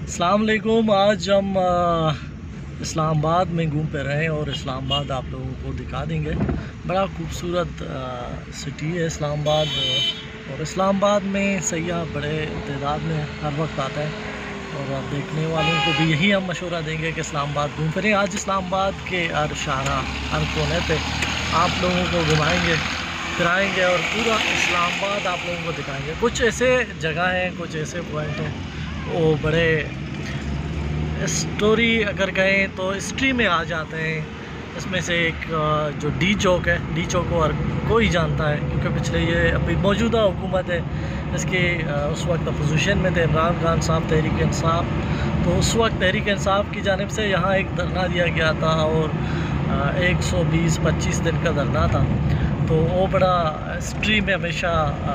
अस्सलाम वालेकुम। आज हम इस्लामाबाद में घूम फिर रहे हैं और इस्लामाबाद आप लोगों को दिखा देंगे। बड़ा खूबसूरत सिटी है इस्लामाबाद। और इस्लामाबाद में सयाह बड़े तादाद में हर वक्त आता है और देखने वालों को भी यही हम मशवरा देंगे कि इस्लामाबाद घूम फिरें। आज इस्लामाबाद के हर शारा हर कोने पे आप लोगों को घुमाएंगे फिराएंगे और पूरा इस्लामाबाद आप लोगों को दिखाएंगे। कुछ ऐसे जगह हैं, कुछ ऐसे पॉइंट हैं वो बड़े स्टोरी अगर कहें तो हिस्ट्री में आ जाते हैं। इसमें से एक जो डी चौक है, डी चौक को हर कोई जानता है क्योंकि पिछले ये अभी मौजूदा हुकूमत है इसके उस वक्त अपोजिशन में थे इमरान खान साहब तहरीक इंसाफ। तो उस वक्त तहरीक इंसाफ की जानिब से यहाँ एक धरना दिया गया था और 120-25 दिन का धरना था। तो वो बड़ा हिस्ट्री में हमेशा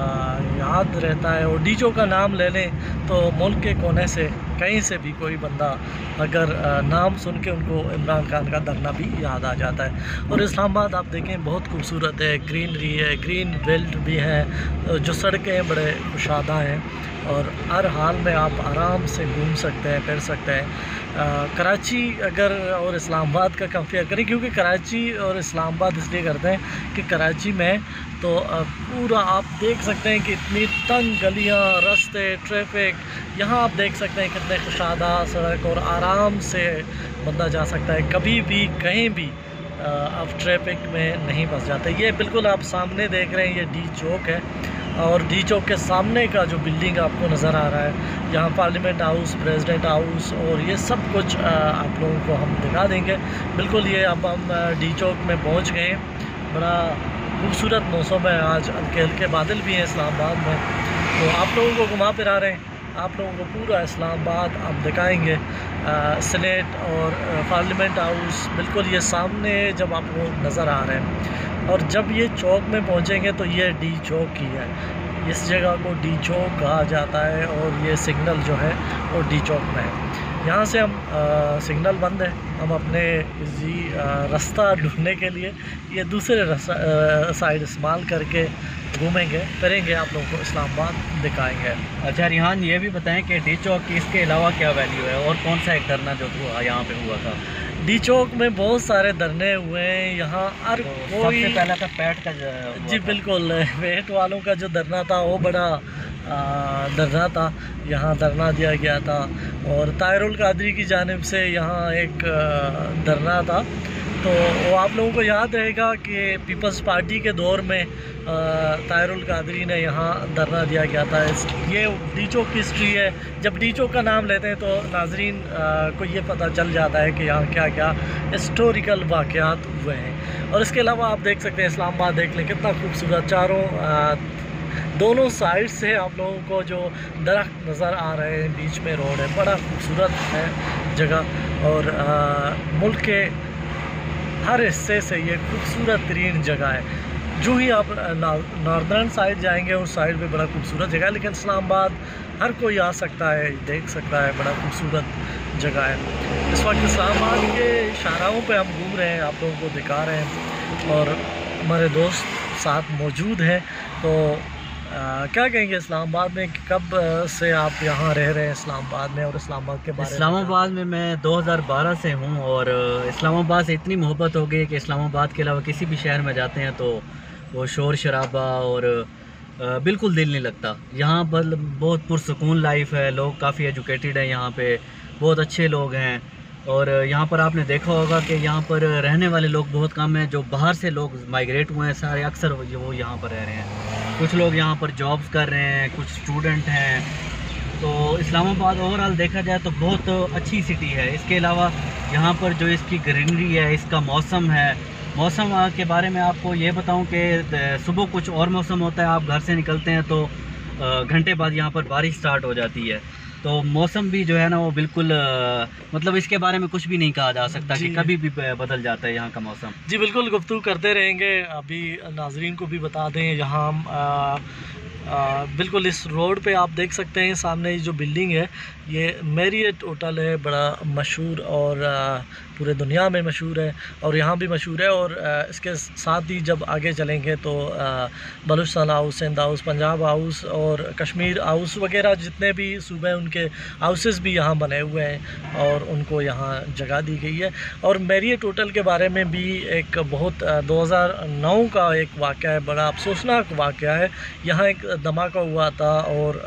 याद रहता है। और डी चौक का नाम ले लें तो मुल्क के कोने से कहीं से भी कोई बंदा अगर नाम सुन के उनको इमरान खान का धरना भी याद आ जाता है। और इस्लामाबाद आप देखें बहुत खूबसूरत है, ग्रीनरी है, ग्रीन बेल्ट भी है, जो सड़कें बड़े कुशादा हैं और हर हाल में आप आराम से घूम सकते हैं फिर सकते हैं। कराची अगर और इस्लामाबाद का कंपेयर करें, क्योंकि कराची और इस्लामाबाद इसलिए करते हैं कि कराची में तो पूरा आप देख सकते हैं कि इतनी तंग गलियां, रास्ते, ट्रैफिक, यहाँ आप देख सकते हैं कितने कुशादा सड़क और आराम से बंदा जा सकता है, कभी भी कहीं भी आप ट्रैफिक में नहीं फंस जाते। ये बिल्कुल आप सामने देख रहे हैं, ये डी चौक है और डी चौक के सामने का जो बिल्डिंग आपको नज़र आ रहा है यहाँ पार्लियामेंट हाउस, प्रेसिडेंट हाउस और ये सब कुछ आप लोगों को हम दिखा देंगे। बिल्कुल ये अब हम डी चौक में पहुँच गए हैं। बड़ा खूबसूरत मौसम है, आज हल्के हल्के बादल भी हैं इस्लामाबाद में। तो आप लोगों को घुमा फिरा रहे हैं, आप लोगों को पूरा इस्लामाबाद आप दिखाएंगे। सेनेट और पार्लियामेंट हाउस बिल्कुल ये सामने जब आपको नज़र आ रहे हैं। और जब ये चौक में पहुंचेंगे तो ये डी चौक ही है, इस जगह को डी चौक कहा जाता है और ये सिग्नल जो है वो डी चौक में है। यहाँ से हम सिग्नल बंद है, हम अपने इसी रास्ता ढूंढने के लिए ये दूसरे साइड इस्तेमाल करके घूमेंगे फिरेंगे, आप लोगों को इस्लामाबाद दिखाएंगे। अच्छा रिहान, ये भी बताएं कि डी चौक की इसके अलावा क्या वैल्यू है और कौन सा एक धरना जो यहाँ पे हुआ था? डी चौक में बहुत सारे धरने हुए हैं। यहाँ हर तो कोई सबसे पहला था पैट का जी बिल्कुल, वेट वालों का जो धरना था वो बड़ा धरना था, यहाँ धरना दिया गया था। और ताहिरुल कादरी की जानिब से यहाँ एक धरना था। तो वो आप लोगों को याद रहेगा कि पीपल्स पार्टी के दौर में ताहिरुल कादरी ने यहाँ धरना दिया गया था। ये डी चौक की हिस्ट्री है। जब डी चौक का नाम लेते हैं तो नाजरीन को ये पता चल जाता है कि यहाँ क्या क्या हिस्टोरिकल वाक़यात हुए हैं। और इसके अलावा आप देख सकते हैं इस्लामाबाद देख लें कितना खूबसूरत, चारों दोनों साइड से आप लोगों को जो दरख्त नज़र आ रहे हैं, बीच में रोड है, बड़ा खूबसूरत है जगह। और मुल्क के हर हिस्से से ये खूबसूरत तरीन जगह है। जो ही आप नॉर्दर्न साइड जाएंगे उस साइड पे बड़ा खूबसूरत जगह है, लेकिन इस्लामाबाद हर कोई आ सकता है, देख सकता है, बड़ा खूबसूरत जगह है। इस वक्त इस्लामाबाद के शाहराहों पे हम घूम रहे हैं, आप लोगों को दिखा रहे हैं और हमारे दोस्त साथ मौजूद हैं। तो क्या कहेंगे इस्लामाबाद में, कब से आप यहाँ रह रहे हैं इस्लामाबाद में और इस्लामाबाद के बारे में? इस्लामाबाद में मैं 2012 से हूँ और इस्लामाबाद से इतनी मोहब्बत हो गई कि इस्लामाबाद के अलावा किसी भी शहर में जाते हैं तो वो शोर शराबा और बिल्कुल दिल नहीं लगता। यहाँ पर बहुत पुरसकून लाइफ है, लोग काफ़ी एजुकेटेड हैं, यहाँ पे बहुत अच्छे लोग हैं। और यहाँ पर आपने देखा होगा कि यहाँ पर रहने वाले लोग बहुत कम हैं, जो बाहर से लोग माइग्रेट हुए हैं सारे अक्सर वो यहाँ पर रह रहे हैं। कुछ लोग यहाँ पर जॉब्स कर रहे हैं, कुछ स्टूडेंट हैं। तो इस्लामाबाद ओवरऑल देखा जाए तो बहुत अच्छी सिटी है। इसके अलावा यहाँ पर जो इसकी ग्रीनरी है, इसका मौसम है, मौसम के बारे में आपको ये बताऊं कि सुबह कुछ और मौसम होता है, आप घर से निकलते हैं तो घंटे बाद यहाँ पर बारिश स्टार्ट हो जाती है। तो मौसम भी जो है ना वो बिल्कुल मतलब इसके बारे में कुछ भी नहीं कहा जा सकता कि कभी भी बदल जाता है यहाँ का मौसम। जी बिल्कुल, गुफ्तगू करते रहेंगे। अभी नाजरीन को भी बता दें, यहाँ हम बिल्कुल इस रोड पे आप देख सकते हैं सामने जो बिल्डिंग है ये मैरियट होटल है, बड़ा मशहूर और पूरे दुनिया में मशहूर है और यहाँ भी मशहूर है। और इसके साथ ही जब आगे चलेंगे तो Balochistan house, Sindh house, Punjab house और कश्मीर हाउस वगैरह जितने भी सूबे उनके हाउसेस भी यहाँ बने हुए हैं और उनको यहाँ जगह दी गई है। और मैरियट होटल के बारे में भी एक बहुत 2009 का एक वाक़या है, बड़ा अफसोसनाक वाक़या है। यहाँ एक धमाका हुआ था और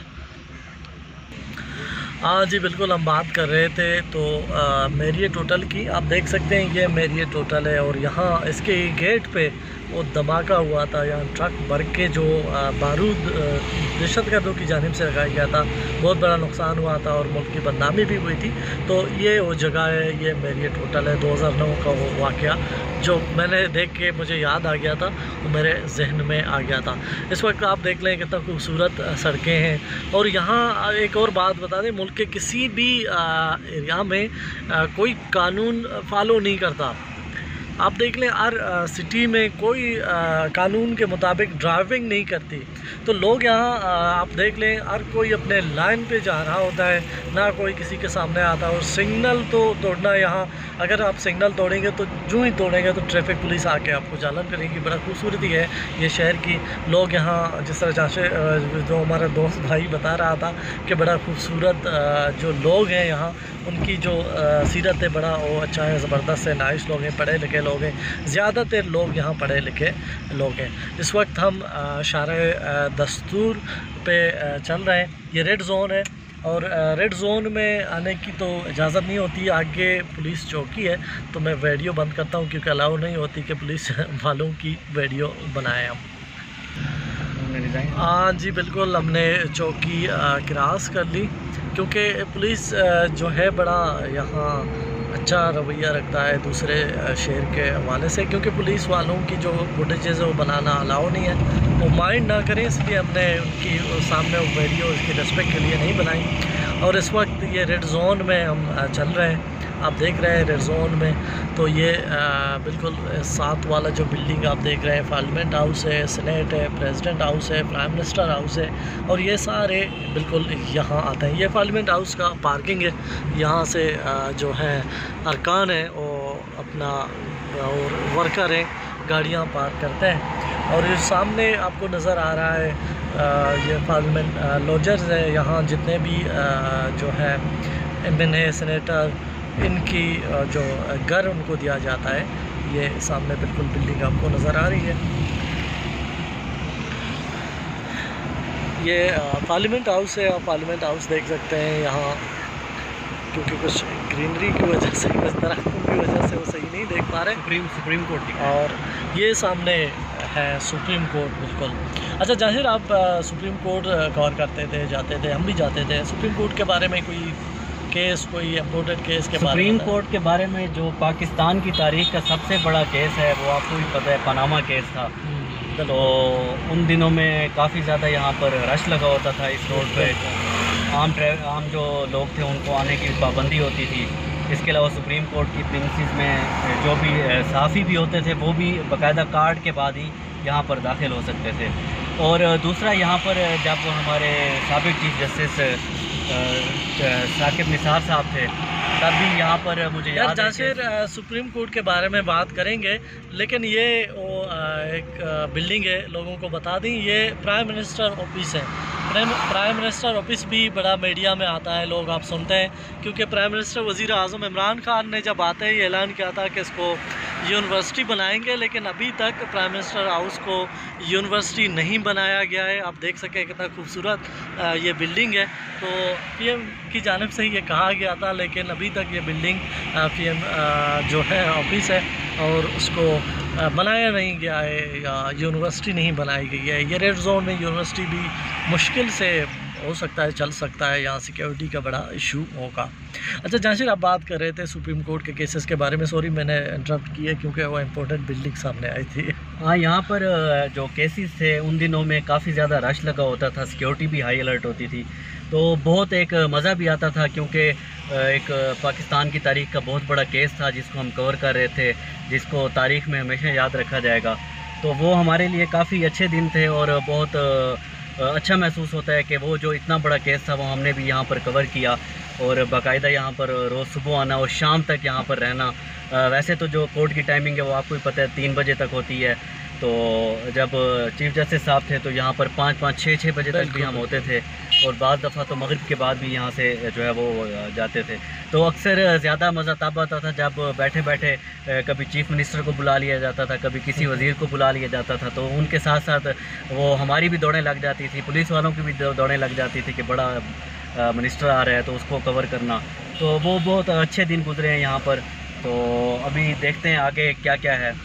हाँ जी बिल्कुल, हम बात कर रहे थे तो मैरियट होटल की। आप देख सकते हैं ये मैरियट होटल है और यहाँ इसके गेट पे वो धमाका हुआ था। यहाँ ट्रक भर के जो बारूद दहशतगर्दों की जानिब से लगाया गया था, बहुत बड़ा नुकसान हुआ था और मुल्क की बदनामी भी हुई थी। तो ये वो जगह है, ये मैरियट होटल है। 2009 का वो वाक़या जो मैंने देख के मुझे याद आ गया था, वो मेरे जहन में आ गया था। इस वक्त आप देख लें कितना खूबसूरत सड़कें हैं। और यहाँ एक और बात बता दें, मुल्क के किसी भी एरिया में कोई कानून फॉलो नहीं करता। आप देख लें हर सिटी में कोई कानून के मुताबिक ड्राइविंग नहीं करती। तो लोग यहाँ आप देख लें हर कोई अपने लाइन पे जा रहा होता है, ना कोई किसी के सामने आता है। और सिग्नल तो तोड़ना, यहाँ अगर आप सिग्नल तोड़ेंगे तो जो ही तोड़ेंगे तो ट्रैफिक पुलिस आके आपको चालान करेगी। बड़ा खूबसूरती है ये शहर की। लोग यहाँ जिस तरह जहाँ से जो हमारा दोस्त भाई बता रहा था कि बड़ा खूबसूरत जो लोग हैं यहाँ, उनकी जो सीरत है बड़ा वो अच्छा है, ज़बरदस्त है, नाइस लोग हैं, पढ़े लिखे लोग हैं। ज़्यादातर लोग यहाँ पढ़े लिखे लोग हैं। इस वक्त हम शारे दस्तूर पे चल रहे हैं। ये रेड जोन है और रेड जोन में आने की तो इजाज़त नहीं होती, आगे पुलिस चौकी है। तो मैं वीडियो बंद करता हूँ क्योंकि अलाउ नहीं होती कि पुलिस वालों की वीडियो बनाएं हम। हाँ जी बिल्कुल, हमने चौकी क्रॉस कर ली क्योंकि पुलिस जो है बड़ा यहाँ अच्छा रवैया रखता है दूसरे शहर के हवाले से, क्योंकि पुलिस वालों की जो फुटेजेज़ है वो बनाना अलाउ नहीं है, वो माइंड ना करें, इसलिए हमने उनकी सामने वो वीडियो इसकी रिस्पेक्ट के लिए नहीं बनाई। और इस वक्त ये रेड जोन में हम चल रहे हैं, आप देख रहे हैं रेड जोन में। तो ये बिल्कुल साथ वाला जो बिल्डिंग आप देख रहे हैं, पार्लियामेंट हाउस है, सेनेट है, प्रेसिडेंट हाउस है, प्राइम मिनिस्टर हाउस है, और ये सारे बिल्कुल यहाँ आते हैं। ये पार्लियामेंट हाउस का पार्किंग है, यहाँ से जो है अरकान है वो अपना और वर्कर हैं गाड़ियाँ पार्क करते हैं। और ये सामने आपको नज़र आ रहा है ये पार्लियामेंट लॉजर्स है, यहाँ जितने भी जो है MNA, सेनेटर, इनकी जो घर उनको दिया जाता है। ये सामने बिल्कुल बिल्डिंग आपको नज़र आ रही है, ये पार्लियामेंट हाउस है। आप पार्लियामेंट हाउस देख सकते हैं यहाँ, क्योंकि कुछ ग्रीनरी की वजह से, कुछ दरख्तों की वजह से वो सही नहीं देख पा रहे। सुप्रीम कोर्ट की, और ये सामने है सुप्रीम कोर्ट बिल्कुल। अच्छा जाहिर, आप सुप्रीम कोर्ट कवर करते थे, जाते थे, हम भी जाते थे। सुप्रीम कोर्ट के बारे में कोई केस, कोई इम्पोर्टेंट केस के बारे में? सुप्रीम कोर्ट के बारे में जो पाकिस्तान की तारीख का सबसे बड़ा केस है वो आपको भी पता है, पनामा केस था। तो उन दिनों में काफ़ी ज़्यादा यहाँ पर रश लगा होता था इस रोड पे। आम जो लोग थे उनको आने की पाबंदी होती थी। इसके अलावा सुप्रीम कोर्ट की प्रीमिसेस में जो भी सहाफ़ी भी होते थे वो भी बाकायदा कार्ड के बाद ही यहाँ पर दाखिल हो सकते थे। और दूसरा, यहाँ पर जब हमारे साबिक़ चीफ जस्टिस साकिब निसार साहब थे तब भी यहाँ पर मुझे याद है। जासिर, सुप्रीम कोर्ट के बारे में बात करेंगे, लेकिन ये वो एक बिल्डिंग है, लोगों को बता दें, ये प्राइम मिनिस्टर ऑफिस है। प्राइम मिनिस्टर ऑफिस भी बड़ा मीडिया में आता है, लोग आप सुनते हैं, क्योंकि प्राइम मिनिस्टर वज़ीर आज़म इमरान खान ने जब आते ही ऐलान किया था कि इसको यूनिवर्सिटी बनाएंगे, लेकिन अभी तक प्राइम मिनिस्टर हाउस को यूनिवर्सिटी नहीं बनाया गया है। आप देख सकें कितना खूबसूरत ये बिल्डिंग है। तो PM की जानिब से ये कहा गया था, लेकिन अभी तक ये बिल्डिंग PM जो है ऑफिस है और उसको बनाया नहीं गया है या यूनिवर्सिटी नहीं बनाई गई है। ये रेड जोन में यूनिवर्सिटी भी मुश्किल से हो सकता है, चल सकता है, यहाँ सिक्योरिटी का बड़ा इशू होगा। अच्छा जाशिर, आप बात कर रहे थे सुप्रीम कोर्ट के केसेस के बारे में। सॉरी मैंने इंटरप्ट किया क्योंकि वो इम्पोर्टेंट बिल्डिंग सामने आई थी। हाँ, यहाँ पर जो केसेस थे उन दिनों में काफ़ी ज़्यादा रश लगा होता था, सिक्योरिटी भी हाई अलर्ट होती थी, तो बहुत एक मज़ा भी आता था, क्योंकि एक पाकिस्तान की तारीख़ का बहुत बड़ा केस था जिसको हम कवर कर रहे थे, जिसको तारीख़ में हमेशा याद रखा जाएगा। तो वो हमारे लिए काफ़ी अच्छे दिन थे और बहुत अच्छा महसूस होता है कि वो जो इतना बड़ा केस था वो हमने भी यहाँ पर कवर किया, और बाकायदा यहाँ पर रोज़ सुबह आना और शाम तक यहाँ पर रहना। वैसे तो जो कोर्ट की टाइमिंग है वो आपको ही पता है 3 बजे तक होती है, तो जब चीफ जस्टिस साहब थे तो यहाँ पर 5-5, 6-6 बजे तक भी हम होते थे, और बाद दफ़ा तो मगरिब के बाद भी यहाँ से जो है वो जाते थे। तो अक्सर ज़्यादा मज़ा तब आता था जब बैठे बैठे कभी चीफ़ मिनिस्टर को बुला लिया जाता था, कभी किसी वज़ीर को बुला लिया जाता था, तो उनके साथ साथ वो हमारी भी दौड़ें लग जाती थी, पुलिस वालों की भी दौड़ें लग जाती थी कि बड़ा मिनिस्टर आ रहा है तो उसको कवर करना। तो वो बहुत अच्छे दिन गुजरे हैं यहाँ पर। तो अभी देखते हैं आगे क्या क्या है।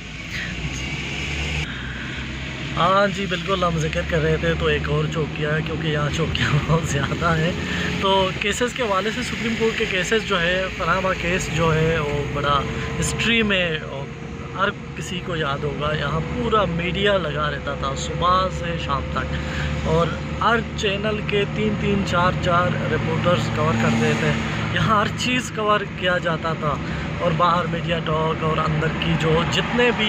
हाँ जी बिल्कुल, हम जिक्र कर रहे थे तो एक और चौकिया है, क्योंकि यहाँ चौकियाँ बहुत ज़्यादा हैं। तो केसेस के हवाले से सुप्रीम कोर्ट के केसेस जो है, पनामा केस जो है वो बड़ा हिस्ट्री में हर किसी को याद होगा। यहाँ पूरा मीडिया लगा रहता था सुबह से शाम तक, और हर चैनल के 3-3, 4-4 रिपोर्टर्स कवर करते थे। यहाँ हर चीज़ कवर किया जाता था, और बाहर मीडिया टॉक और अंदर की जो जितने भी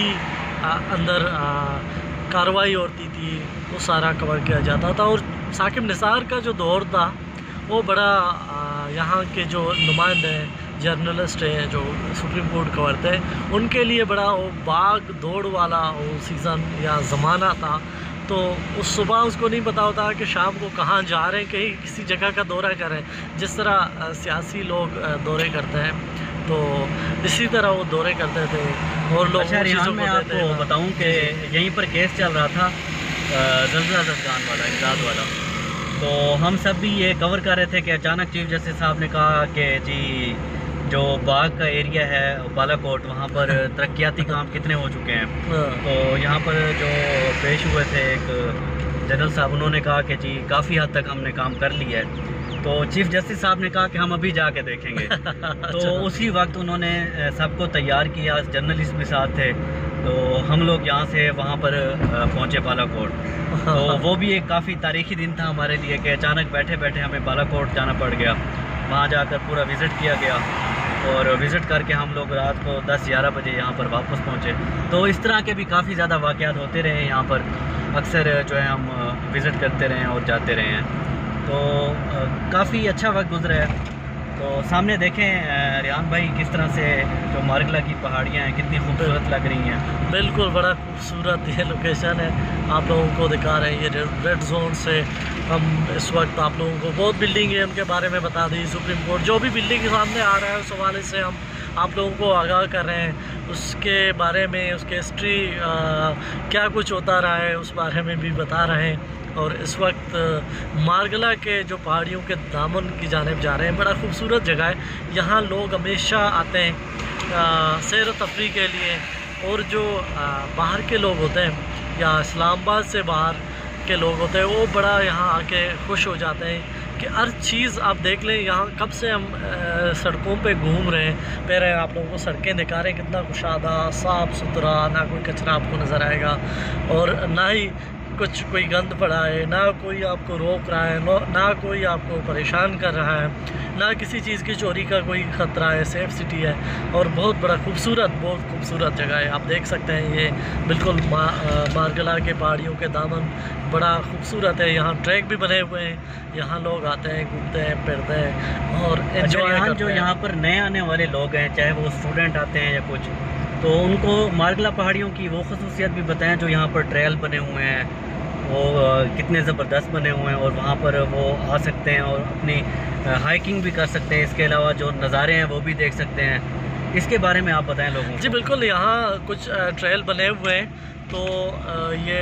अंदर कार्रवाई होती थी वो सारा कवर किया जाता था। और साकिब निसार का जो दौर था वो बड़ा यहाँ के जो नुमाइंदे हैं, जर्नलिस्ट हैं जो सुप्रीम कोर्ट कवर थे, उनके लिए बड़ा वो भाग दौड़ वाला वो सीज़न या ज़माना था। तो उस सुबह उसको नहीं पता होता कि शाम को कहाँ जा रहे हैं, कहीं किसी जगह का दौरा करें, जिस तरह सियासी लोग दौरे करते हैं, तो इसी तरह वो दौरे करते थे। और लोग अच्छा रिहान, मैं आपको बताऊं कि यहीं पर केस चल रहा था ज़लज़ला ज़फ़गान वाला, इमदाद वाला। तो हम सब भी ये कवर कर रहे थे कि अचानक चीफ जस्टिस साहब ने कहा कि जी जो बाग का एरिया है बालाकोट, वहाँ पर तरक्याती काम कितने हो चुके हैं। तो यहाँ पर जो पेश हुए थे एक जनरल साहब, उन्होंने कहा कि जी काफ़ी हद तक हमने काम कर लिया है। तो चीफ जस्टिस साहब ने कहा कि हम अभी जाके देखेंगे। तो उसी वक्त उन्होंने सबको तैयार किया, जर्नलिस्ट भी साथ थे। तो हम लोग यहाँ से वहाँ पर पहुँचे बालाकोट। तो वो भी एक काफ़ी तारीख़ी दिन था हमारे लिए कि अचानक बैठे बैठे हमें बालाकोट जाना पड़ गया। वहाँ जाकर पूरा विज़िट किया गया, और विज़िट करके हम लोग रात को 10-11 बजे यहाँ पर वापस पहुँचे। तो इस तरह के भी काफ़ी ज़्यादा वाक़यात होते रहे यहाँ पर, अक्सर जो है हम विज़िट करते रहे और जाते रहे हैं। तो काफ़ी अच्छा वक्त गुजरा है। तो सामने देखें रियान भाई किस तरह से जो मारगला की पहाड़ियाँ हैं कितनी खूबसूरत लग रही हैं। बिल्कुल, बड़ा खूबसूरत ये लोकेशन है, आप लोगों को दिखा रहे हैं। ये रेड जोन से हम इस वक्त आप लोगों को बहुत बिल्डिंग है उनके बारे में बता दी। सुप्रीम कोर्ट जो भी बिल्डिंग सामने आ रहा है उस हवाले से हम आप लोगों को आगाह कर रहे हैं, उसके बारे में, उसके हिस्ट्री क्या कुछ होता रहा है उस बारे में भी बता रहे हैं। और इस वक्त मारगला के जो पहाड़ियों के दामन की जानिब जा रहे हैं। बड़ा खूबसूरत जगह है, यहाँ लोग हमेशा आते हैं सैर तफरी के लिए। और जो बाहर के लोग होते हैं या इस्लामाबाद से बाहर के लोग होते हैं, वो बड़ा यहाँ आके खुश हो जाते हैं कि हर चीज़ आप देख लें। यहाँ कब से हम सड़कों पे घूम रहे हैं, पहले आप लोगों को सड़कें दिखा रहे हैं, कितना कुशादा, साफ़ सुथरा, ना कोई कचरा आपको नज़र आएगा, और ना ही कोई गंद पड़ा है, ना कोई आपको रोक रहा है, ना कोई आपको परेशान कर रहा है, ना किसी चीज़ की चोरी का कोई ख़तरा है। सेफ़ सिटी है और बहुत बड़ा बहुत खूबसूरत जगह है। आप देख सकते हैं ये बिल्कुल मारगला के पहाड़ियों के दामन बड़ा खूबसूरत है। यहाँ ट्रैक भी बने हुए हैं, यहाँ लोग आते हैं, घूमते हैं, फिरते हैं और एंजॉय करते हैं। जो यहाँ पर नए आने वाले लोग हैं, चाहे वो स्टूडेंट आते हैं या कुछ, तो उनको मारगला पहाड़ियों की वो खसूसियत भी बताएं जो यहाँ पर ट्रेल बने हुए हैं, वो कितने ज़बरदस्त बने हुए हैं, और वहाँ पर वो आ सकते हैं और अपनी हाइकिंग भी कर सकते हैं। इसके अलावा जो नज़ारे हैं वो भी देख सकते हैं। इसके बारे में आप बताएं लोगों को। जी बिल्कुल, यहाँ कुछ ट्रेल बने हुए हैं, तो ये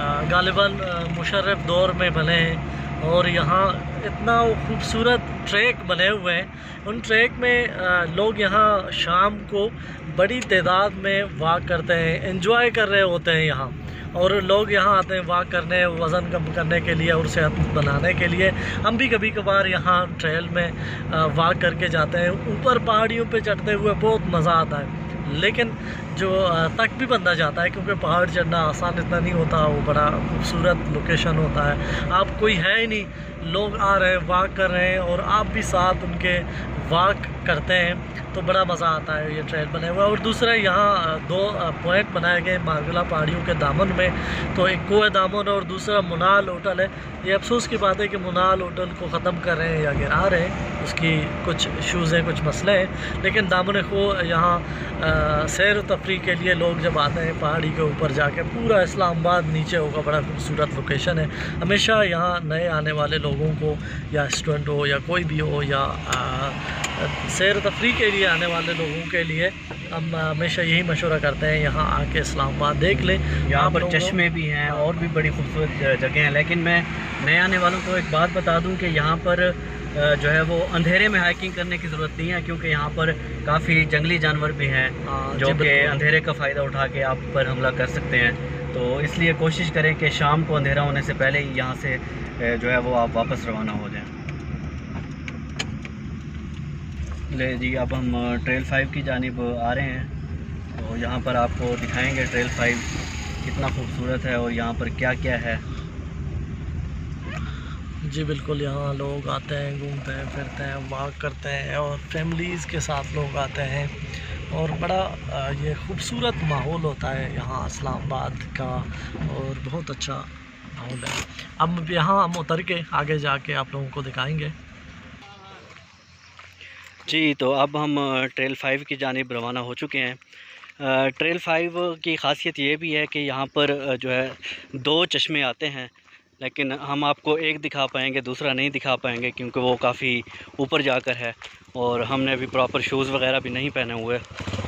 गालिबन मुशर्रफ दौर में बने हैं, और यहाँ इतना खूबसूरत ट्रैक बने हुए हैं। उन ट्रैक में लोग यहाँ शाम को बड़ी तादाद में वॉक करते हैं, एंजॉय कर रहे होते हैं यहाँ। और लोग यहाँ आते हैं वॉक करने, वज़न कम करने के लिए और सेहत बनाने के लिए। हम भी कभी कभार यहाँ ट्रेल में वॉक करके जाते हैं। ऊपर पहाड़ियों पे चढ़ते हुए बहुत मज़ा आता है, लेकिन जो तक भी बंदा जाता है, क्योंकि पहाड़ चढ़ना आसान इतना नहीं होता, वो बड़ा खूबसूरत लोकेशन होता है। आप कोई है ही नहीं, लोग आ रहे हैं, वॉक कर रहे हैं, और आप भी साथ उनके वॉक करते हैं तो बड़ा मज़ा आता है। ये ट्रेल बने हुआ है। और दूसरा यहाँ 2 पॉइंट बनाए गए मार्गला पहाड़ियों के दामन में, तो एक कोह दामन और दूसरा मुनाल होटल है। ये अफसोस की बात है कि मुनाल होटल को ख़त्म कर रहे हैं या गिरा रहे हैं, उसकी कुछ इशूज़ हैं, कुछ मसले हैं। लेकिन दामन खो यहाँ सैर तफरी के लिए लोग जब आते हैं पहाड़ी के ऊपर जाके, पूरा इस्लामाबाद नीचे होगा, बड़ा खूबसूरत लोकेशन है। हमेशा यहाँ नए आने वाले लोगों को या स्टूडेंट हो या कोई भी हो या सैर तफरी के लिए आने वाले लोगों के लिए हम हमेशा यही मशवरा करते हैं यहाँ आके इस्लामाबाद देख लें। यहाँ पर चश्मे भी हैं और भी बड़ी खूबसूरत जगह हैं। लेकिन मैं नए आने वालों को एक बात बता दूं कि यहाँ पर जो है वो अंधेरे में हाइकिंग करने की ज़रूरत नहीं है, क्योंकि यहाँ पर काफ़ी जंगली जानवर भी हैं जो कि अंधेरे का फ़ायदा उठा के आप पर हमला कर सकते हैं। तो इसलिए कोशिश करें कि शाम को अंधेरा होने से पहले ही यहाँ से जो है वो आप वापस रवाना हो जाएं। ले जी, अब हम ट्रेल 5 की जानिब आ रहे हैं। तो यहाँ पर आपको दिखाएंगे ट्रेल 5 कितना खूबसूरत है और यहाँ पर क्या क्या है। जी बिल्कुल, यहाँ लोग आते हैं, घूमते हैं, फिरते हैं, वॉक करते हैं और फैमिलीज़ के साथ लोग आते हैं और बड़ा ये खूबसूरत माहौल होता है यहाँ इस्लामाबाद का और बहुत अच्छा माहौल है। अब यहाँ हम उतर के आगे जाके आप लोगों को दिखाएंगे। जी, तो अब हम ट्रेल 5 की जानिब रवाना हो चुके हैं। ट्रेल 5 की ख़ासियत ये भी है कि यहाँ पर जो है 2 चश्मे आते हैं, लेकिन हम आपको एक दिखा पाएंगे, दूसरा नहीं दिखा पाएंगे क्योंकि वो काफ़ी ऊपर जाकर है और हमने अभी प्रॉपर शूज़ वगैरह भी नहीं पहने हुए।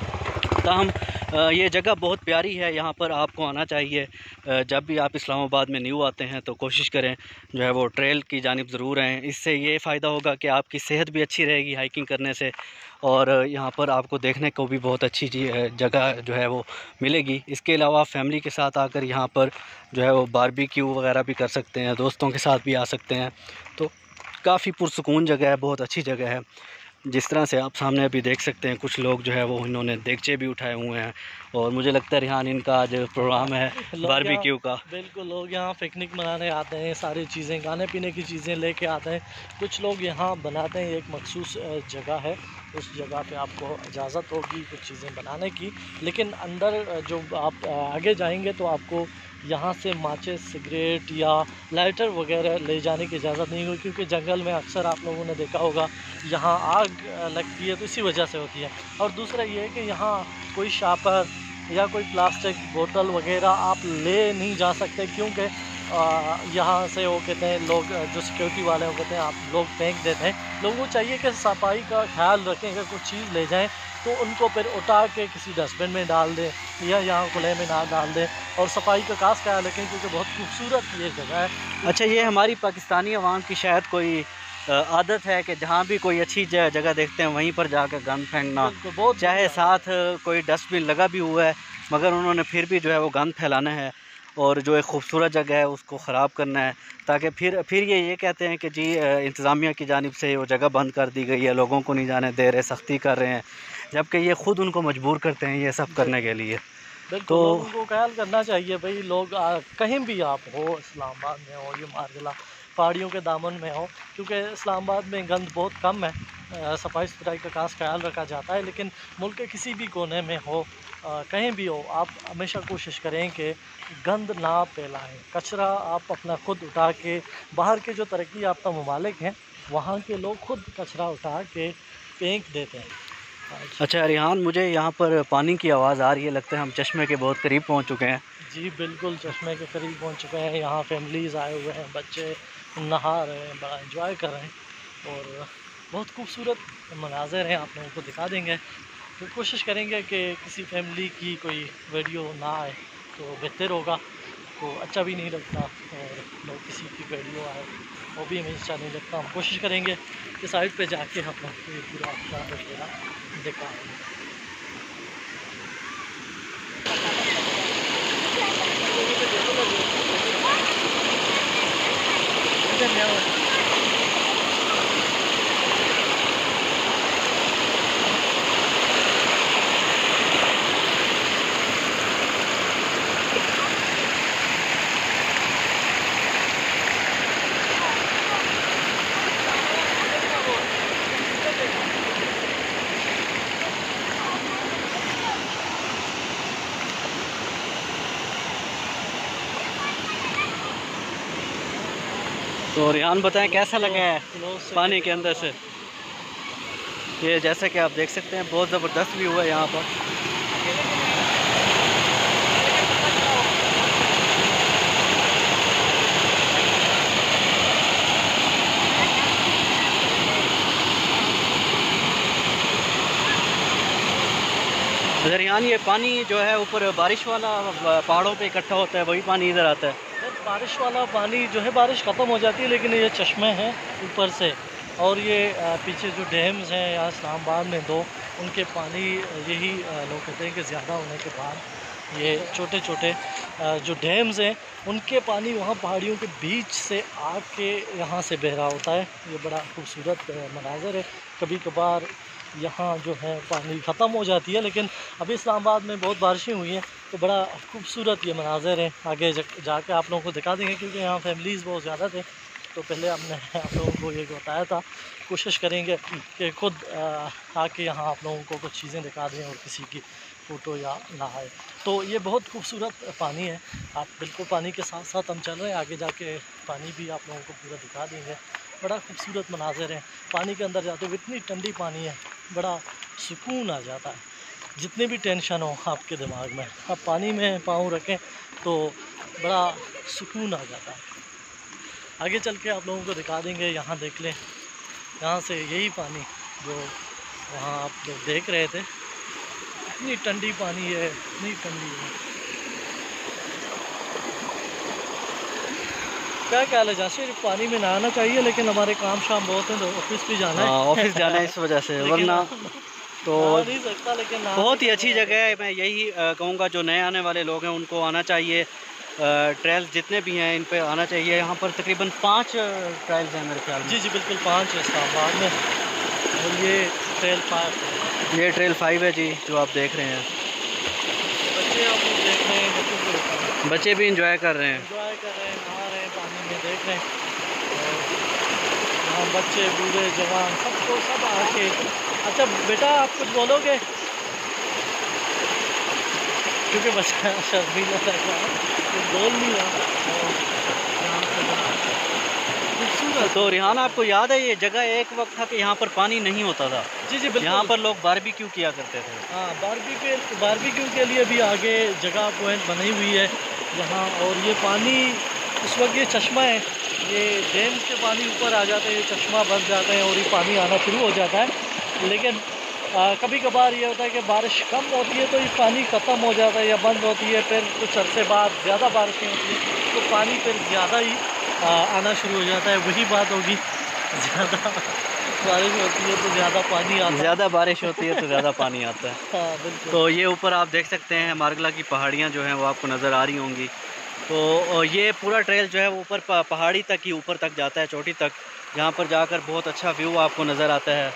ताहम ये जगह बहुत प्यारी है, यहाँ पर आपको आना चाहिए। जब भी आप इस्लामाबाद में न्यू आते हैं तो कोशिश करें जो है वो ट्रेल की जानिब ज़रूर आएँ। इससे ये फ़ायदा होगा कि आपकी सेहत भी अच्छी रहेगी हाइकिंग करने से, और यहाँ पर आपको देखने को भी बहुत अच्छी जगह जो है वो मिलेगी। इसके अलावा फैमिली के साथ आकर यहाँ पर जो है वो बारबेक्यू वगैरह भी कर सकते हैं, दोस्तों के साथ भी आ सकते हैं। तो काफ़ी पुरसुकून जगह है, बहुत अच्छी जगह है। जिस तरह से आप सामने अभी देख सकते हैं, कुछ लोग जो है वो इन्होंने देगचे भी उठाए हुए हैं और मुझे लगता है रिहान इनका आज प्रोग्राम है बारबेक्यू का। बिल्कुल, लोग यहाँ पिकनिक मनाने आते हैं, सारी चीज़ें खाने पीने की चीज़ें लेके आते हैं। कुछ लोग यहाँ बनाते हैं, एक मखसूस जगह है, उस जगह पे आपको इजाज़त होगी कुछ चीज़ें बनाने की। लेकिन अंदर जो आप आगे जाएंगे तो आपको यहाँ से माचिस, सिगरेट या लाइटर वगैरह ले जाने की इजाज़त नहीं होगी, क्योंकि जंगल में अक्सर आप लोगों ने देखा होगा यहाँ आग लगती है, तो इसी वजह से होती है। और दूसरा ये है कि यहाँ कोई शापर या कोई प्लास्टिक बोतल वगैरह आप ले नहीं जा सकते, क्योंकि यहाँ से वो कहते हैं लोग, जो सिक्योरिटी वाले वो कहते हैं आप लोग फेंक देते हैं। लोगों को चाहिए कि सफाई का ख्याल रखें, अगर कुछ चीज़ ले जाएं तो उनको फिर उठा के किसी डस्टबिन में डाल दें या यहाँ खुले में ना डाल दें, और सफाई का खास ख्याल रखें क्योंकि बहुत खूबसूरत ये जगह है। अच्छा, ये हमारी पाकिस्तानी अवाम की शायद कोई आदत है कि जहाँ भी कोई अच्छी जगह देखते हैं वहीं पर जाकर गंद फेंकना, चाहे साथ कोई डस्टबिन लगा भी हुआ है, मगर उन्होंने फिर भी जो है वो गंद फैलाना है और जो एक खूबसूरत जगह है उसको ख़राब करना है, ताकि फिर ये कहते हैं कि जी इंतज़ामिया की जानिब से वो जगह बंद कर दी गई है, लोगों को नहीं जाने दे रहे, सख्ती कर रहे हैं, जबकि ये ख़ुद उनको मजबूर करते हैं ये सब करने के लिए। तो लोगों को ख्याल करना चाहिए भाई, लोग कहीं भी आप हो, इस्लामाबाद में हो, ये मार्गला पहाड़ियों के दामन में हो, क्योंकि इस्लामाबाद में गंद बहुत कम है, सफाई सुथराई का खास ख्याल रखा जाता है। लेकिन मुल्क के किसी भी कोने में हो, कहीं भी हो, आप हमेशा कोशिश करें कि गंद ना फैलाएं। कचरा आप अपना खुद उठा के, बाहर के जो तरक्की याफ्ता ममालिक हैं वहाँ के लोग खुद कचरा उठा के फेंक देते हैं। अच्छा रिहान, मुझे यहाँ पर पानी की आवाज़ आ रही है, लगता है हम चश्मे के बहुत करीब पहुँच चुके हैं। जी बिल्कुल, चश्मे के करीब पहुँच चुके हैं। यहाँ फैमिलीज़ आए हुए हैं, बच्चे नहा रहे हैं, बड़ा एंजॉय कर रहे हैं और बहुत खूबसूरत मनाज़र हैं, आप लोगों को दिखा देंगे। तो कोशिश करेंगे कि किसी फैमिली की कोई वीडियो ना आए तो बेहतर होगा, तो अच्छा भी नहीं लगता, और लोग किसी की वीडियो आए वो भी हमें अच्छा नहीं लगता। हम कोशिश करेंगे कि साइड पे जाके हम लोग ये पूरा अपना वगैरह दिखा। तो रिहान बताएं कैसा लगा है पानी के अंदर से? ये जैसा कि आप देख सकते हैं बहुत ज़बरदस्त व्यू है यहाँ पर। इधर यहाँ ये पानी जो है ऊपर बारिश वाला पहाड़ों पे इकट्ठा होता है, वही पानी इधर आता है। बारिश वाला पानी जो है बारिश ख़त्म हो जाती है, लेकिन ये चश्मे हैं ऊपर से, और ये पीछे जो डैम्स हैं यहाँ इस्लामाबाद में दो, उनके पानी यही लोग कहते हैं कि ज़्यादा होने के बाद ये छोटे छोटे जो डैम्स हैं उनके पानी वहाँ पहाड़ियों के बीच से आके यहाँ से बह रहा होता है। ये बड़ा खूबसूरत मनाज़र है। कभी कभार यहाँ जो है पानी ख़त्म हो जाती है, लेकिन अभी इस्लामाबाद में बहुत बारिशें हुई हैं तो बड़ा खूबसूरत ये मनाज़र है। आगे जाके आप लोगों को दिखा देंगे, क्योंकि यहाँ फैमिलीज़ बहुत ज़्यादा थे तो पहले हमने आप लोगों को ये बताया था। कोशिश करेंगे कि खुद आके यहाँ आप लोगों को कुछ चीज़ें दिखा दें और किसी की फ़ोटो या ना आए। तो ये बहुत खूबसूरत पानी है। आप बिल्कुल पानी के साथ साथ हम चल रहे हैं, आगे जाके पानी भी आप लोगों को पूरा दिखा देंगे। बड़ा खूबसूरत मनाज़र है। पानी के अंदर जाते हुए इतनी ठंडी पानी है, बड़ा सुकून आ जाता है। जितने भी टेंशन हो आपके दिमाग में, आप पानी में पाँव रखें तो बड़ा सुकून आ जाता है। आगे चल के आप लोगों को दिखा देंगे। यहाँ देख लें, यहाँ से यही पानी जो वहाँ आप लोग देख रहे थे, इतनी ठंडी पानी है, इतनी ठंडी है। क्या ख्याल है जासिर, पानी में नहाना चाहिए? लेकिन हमारे काम शाम बहुत हैं तो ऑफिस भी जाना है। ऑफिस जाना है इस वजह से, वरना तो नहीं सकता। लेकिन बहुत ही अच्छी जगह है। मैं यही कहूँगा जो नए आने वाले लोग हैं उनको आना चाहिए। ट्रायल्स जितने भी हैं इन पे आना चाहिए। यहाँ पर तकरीबन 5 ट्रायल्स हैं मेरे ख्याल में। जी बिल्कुल 5 है इस्लामाबाद में, और ये ट्रेल 5, ये ट्रेल 5 है जी जो आप देख रहे हैं। बच्चे आप लोग देख रहे हैं, बच्चों को दिखा रहे हैं, बच्चे भी इंजॉय कर रहे हैं, नहा रहे हैं पानी में, देख रहे हैं। और यहाँ बच्चे बूढ़े जवान सबको सब आके। अच्छा बेटा आप कुछ बोलोगे? क्योंकि बच्चा शर्मीला लग रहा है तो बोल नहीं रहा। खूबसूरत। तो रिहान आपको याद है ये जगह एक वक्त था कि यहाँ पर पानी नहीं होता था? जी बिल्कुल। यहाँ पर लोग बारबेक्यू किया करते थे। हाँ, बारबेक्यू के लिए भी आगे जगह पॉइंट बनी हुई है यहाँ। और ये पानी उस वक्त ये चश्मा है, ये डैम से पानी ऊपर आ जाता है, ये चश्मा बन जाता है और ये पानी आना शुरू हो जाता है। लेकिन कभी कभार ये होता है कि बारिश कम होती है तो ये पानी ख़त्म हो जाता है या बंद होती है। फिर कुछ अरसे बाद ज़्यादा बारिशें होती हैं तो पानी फिर ज़्यादा ही आना शुरू हो जाता है। वही बात होगी, ज़्यादा बारिश होती है तो ज़्यादा पानी आता है, ज़्यादा बारिश होती है तो ज़्यादा पानी आता है। हाँ बिल्कुल। तो ये ऊपर आप देख सकते हैं मार्गला की पहाड़ियाँ जो हैं वो आपको नज़र आ रही होंगी। तो ये पूरा ट्रेल जो है वो ऊपर पहाड़ी तक ही ऊपर तक जाता है, चोटी तक, जहाँ पर जाकर बहुत अच्छा व्यू आपको नज़र आता है।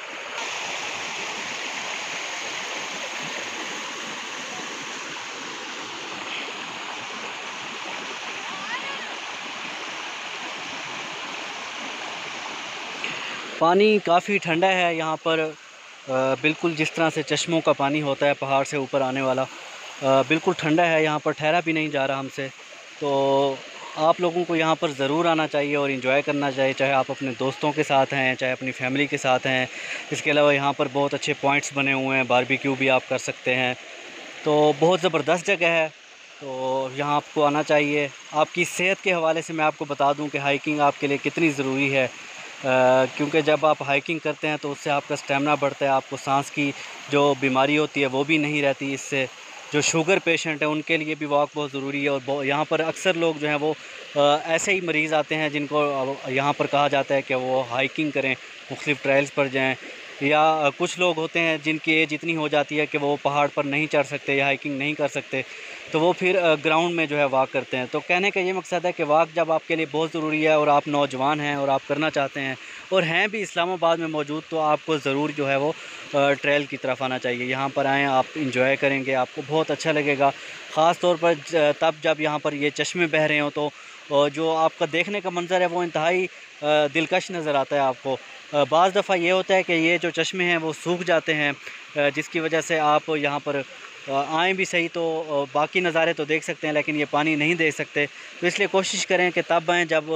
पानी काफ़ी ठंडा है यहाँ पर, बिल्कुल जिस तरह से चश्मों का पानी होता है पहाड़ से ऊपर आने वाला, बिल्कुल ठंडा है। यहाँ पर ठहरा भी नहीं जा रहा हमसे। तो आप लोगों को यहाँ पर ज़रूर आना चाहिए और इन्जॉय करना चाहिए, चाहे आप अपने दोस्तों के साथ हैं, चाहे अपनी फैमिली के साथ हैं। इसके अलावा यहाँ पर बहुत अच्छे पॉइंट्स बने हुए हैं, बारबेक्यू भी आप कर सकते हैं। तो बहुत ज़बरदस्त जगह है, तो यहाँ आपको आना चाहिए। आपकी सेहत के हवाले से मैं आपको बता दूँ कि हाइकिंग आपके लिए कितनी ज़रूरी है, क्योंकि जब आप हाइकिंग करते हैं तो उससे आपका स्टेमिना बढ़ता है, आपको सांस की जो बीमारी होती है वो भी नहीं रहती। इससे जो शुगर पेशेंट है उनके लिए भी वॉक बहुत ज़रूरी है। और यहाँ पर अक्सर लोग जो हैं वो ऐसे ही मरीज़ आते हैं जिनको यहाँ पर कहा जाता है कि वो हाइकिंग करें, मुख्तलिफ़ ट्रायल्स पर जाएं, या कुछ लोग होते हैं जिनकी एज इतनी हो जाती है कि वो पहाड़ पर नहीं चढ़ सकते या हाइकिंग नहीं कर सकते, तो वो फिर ग्राउंड में जो है वॉक करते हैं। तो कहने का ये मकसद है कि वॉक जब आपके लिए बहुत ज़रूरी है और आप नौजवान हैं और आप करना चाहते हैं और हैं भी इस्लामाबाद में मौजूद, तो आपको ज़रूर जो है वो ट्रेल की तरफ आना चाहिए। यहाँ पर आएँ, आप इंजॉय करेंगे, आपको बहुत अच्छा लगेगा। ख़ास तौर पर तब जब यहाँ पर ये चश्मे बह रहे हों तो जो आपका देखने का मंज़र है वो इंतहाई दिलकश नज़र आता है आपको। बाज़ दफ़ा ये होता है कि ये जो चश्मे हैं वो सूख जाते हैं, जिसकी वजह से आप यहाँ पर आएँ भी सही तो बाकी नज़ारे तो देख सकते हैं लेकिन ये पानी नहीं देख सकते। तो इसलिए कोशिश करें कि तब आएँ जब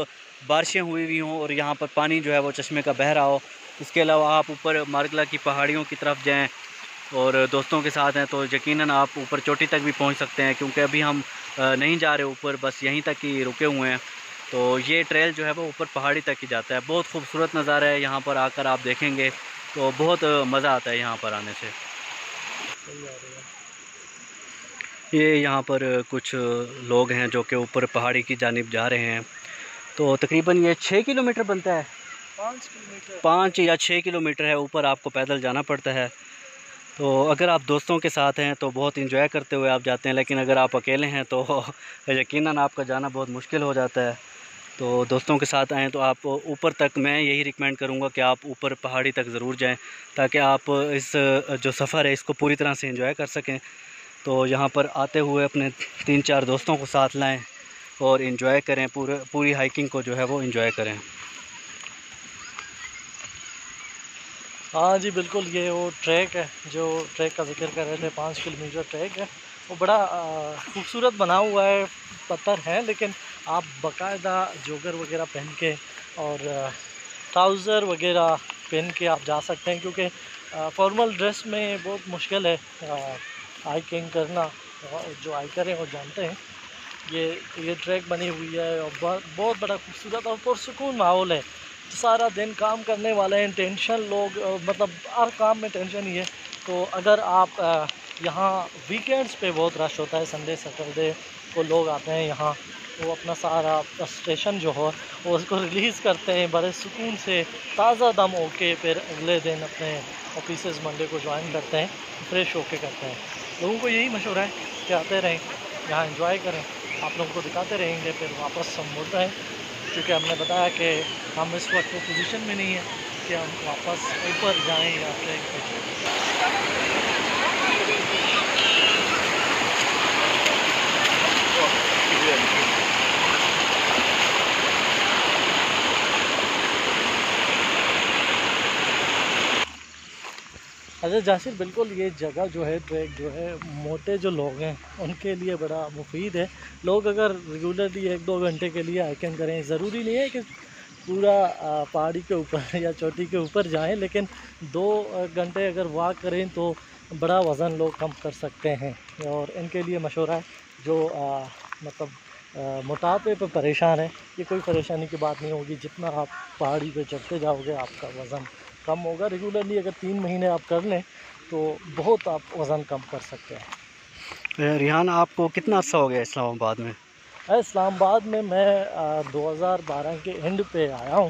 बारिशें हुई हुई हों और यहाँ पर पानी जो है वो चश्मे का बह रहा हो। इसके अलावा आप ऊपर मार्गला की पहाड़ियों की तरफ जाएँ और दोस्तों के साथ हैं तो यकीनन आप ऊपर चोटी तक भी पहुँच सकते हैं, क्योंकि अभी हम नहीं जा रहे ऊपर, बस यहीं तक ही रुके हुए हैं। तो ये ट्रेल जो है वो ऊपर पहाड़ी तक ही जाता है। बहुत खूबसूरत नज़ारा है, यहाँ पर आकर आप देखेंगे तो बहुत मज़ा आता है यहाँ पर आने से। ये यहाँ पर कुछ लोग हैं जो कि ऊपर पहाड़ी की जानिब जा रहे हैं। तो तकरीबन ये 6 किलोमीटर बनता है, 5 या 6 किलोमीटर है, ऊपर आपको पैदल जाना पड़ता है। तो अगर आप दोस्तों के साथ हैं तो बहुत इंजॉय करते हुए आप जाते हैं, लेकिन अगर आप अकेले हैं तो यकीनन आपका जाना बहुत मुश्किल हो जाता है। तो दोस्तों के साथ आएँ तो आप ऊपर तक, मैं यही रिकमेंड करूँगा कि आप ऊपर पहाड़ी तक ज़रूर जाएं, ताकि आप इस जो सफ़र है इसको पूरी तरह से इंजॉय कर सकें। तो यहाँ पर आते हुए अपने 3-4 दोस्तों को साथ लाएं और इंजॉय करें, पूरी हाइकिंग को जो है वो इंजॉय करें। हाँ जी बिल्कुल, ये वो ट्रैक है जो ट्रैक का जिक्र कर रहे थे, 5 किलोमीटर ट्रैक है। वो बड़ा खूबसूरत बना हुआ है, पत्थर हैं, लेकिन आप बाकायदा जोगर वगैरह पहन के और ट्राउज़र वगैरह पहन के आप जा सकते हैं, क्योंकि फॉर्मल ड्रेस में बहुत मुश्किल है हाइकिंग करना। जो हाइकर हैं वो जानते हैं। ये ट्रैक बनी हुई है और बहुत बड़ा खूबसूरत और पुरसुकून माहौल है। सारा दिन काम करने वाले हैं, टेंशन लोग, मतलब हर काम में टेंशन ही है। तो अगर आप यहाँ वीकेंड्स पे बहुत रश होता है, संडे सैटरडे को लोग आते हैं यहाँ, वो अपना सारा फ्रस्ट्रेशन जो हो वो उसको रिलीज़ करते हैं बड़े सुकून से, ताज़ा दम होके फिर अगले दिन अपने ऑफिसेज़ मंडे को ज्वाइन करते हैं, फ्रेश होके करते हैं। लोगों को यही मशवरा है कि आते रहें, यहाँ एंजॉय करें, आप लोगों को दिखाते रहेंगे, फिर वापस हम मुड़ रहे हैं, क्योंकि हमने बताया कि हम इस वक्त वो पोजीशन में नहीं है कि हम वापस ऊपर जाएं या ट्रैक पे। अच्छा जासिर, बिल्कुल ये जगह जो है, ट्रैक जो है, मोटे जो लोग हैं उनके लिए बड़ा मुफीद है। लोग अगर रेगुलरली 1-2 घंटे के लिए हाइकिंग करें, ज़रूरी नहीं है कि पूरा पहाड़ी के ऊपर या चोटी के ऊपर जाएं, लेकिन 2 घंटे अगर वॉक करें तो बड़ा वज़न लोग कम कर सकते हैं। और इनके लिए मशवरा है जो मतलब मोटापे पर परेशान है, ये कोई परेशानी की बात नहीं होगी। जितना आप पहाड़ी पे चढ़ते जाओगे आपका वज़न कम होगा। रेगुलरली अगर 3 महीने आप कर लें तो बहुत आप वज़न कम कर सकते हैं। रिहान, आपको कितना अर्सा हो गया इस्लामाबाद में? इस्लामाबाद में मैं 2012 के एंड पे आया हूँ,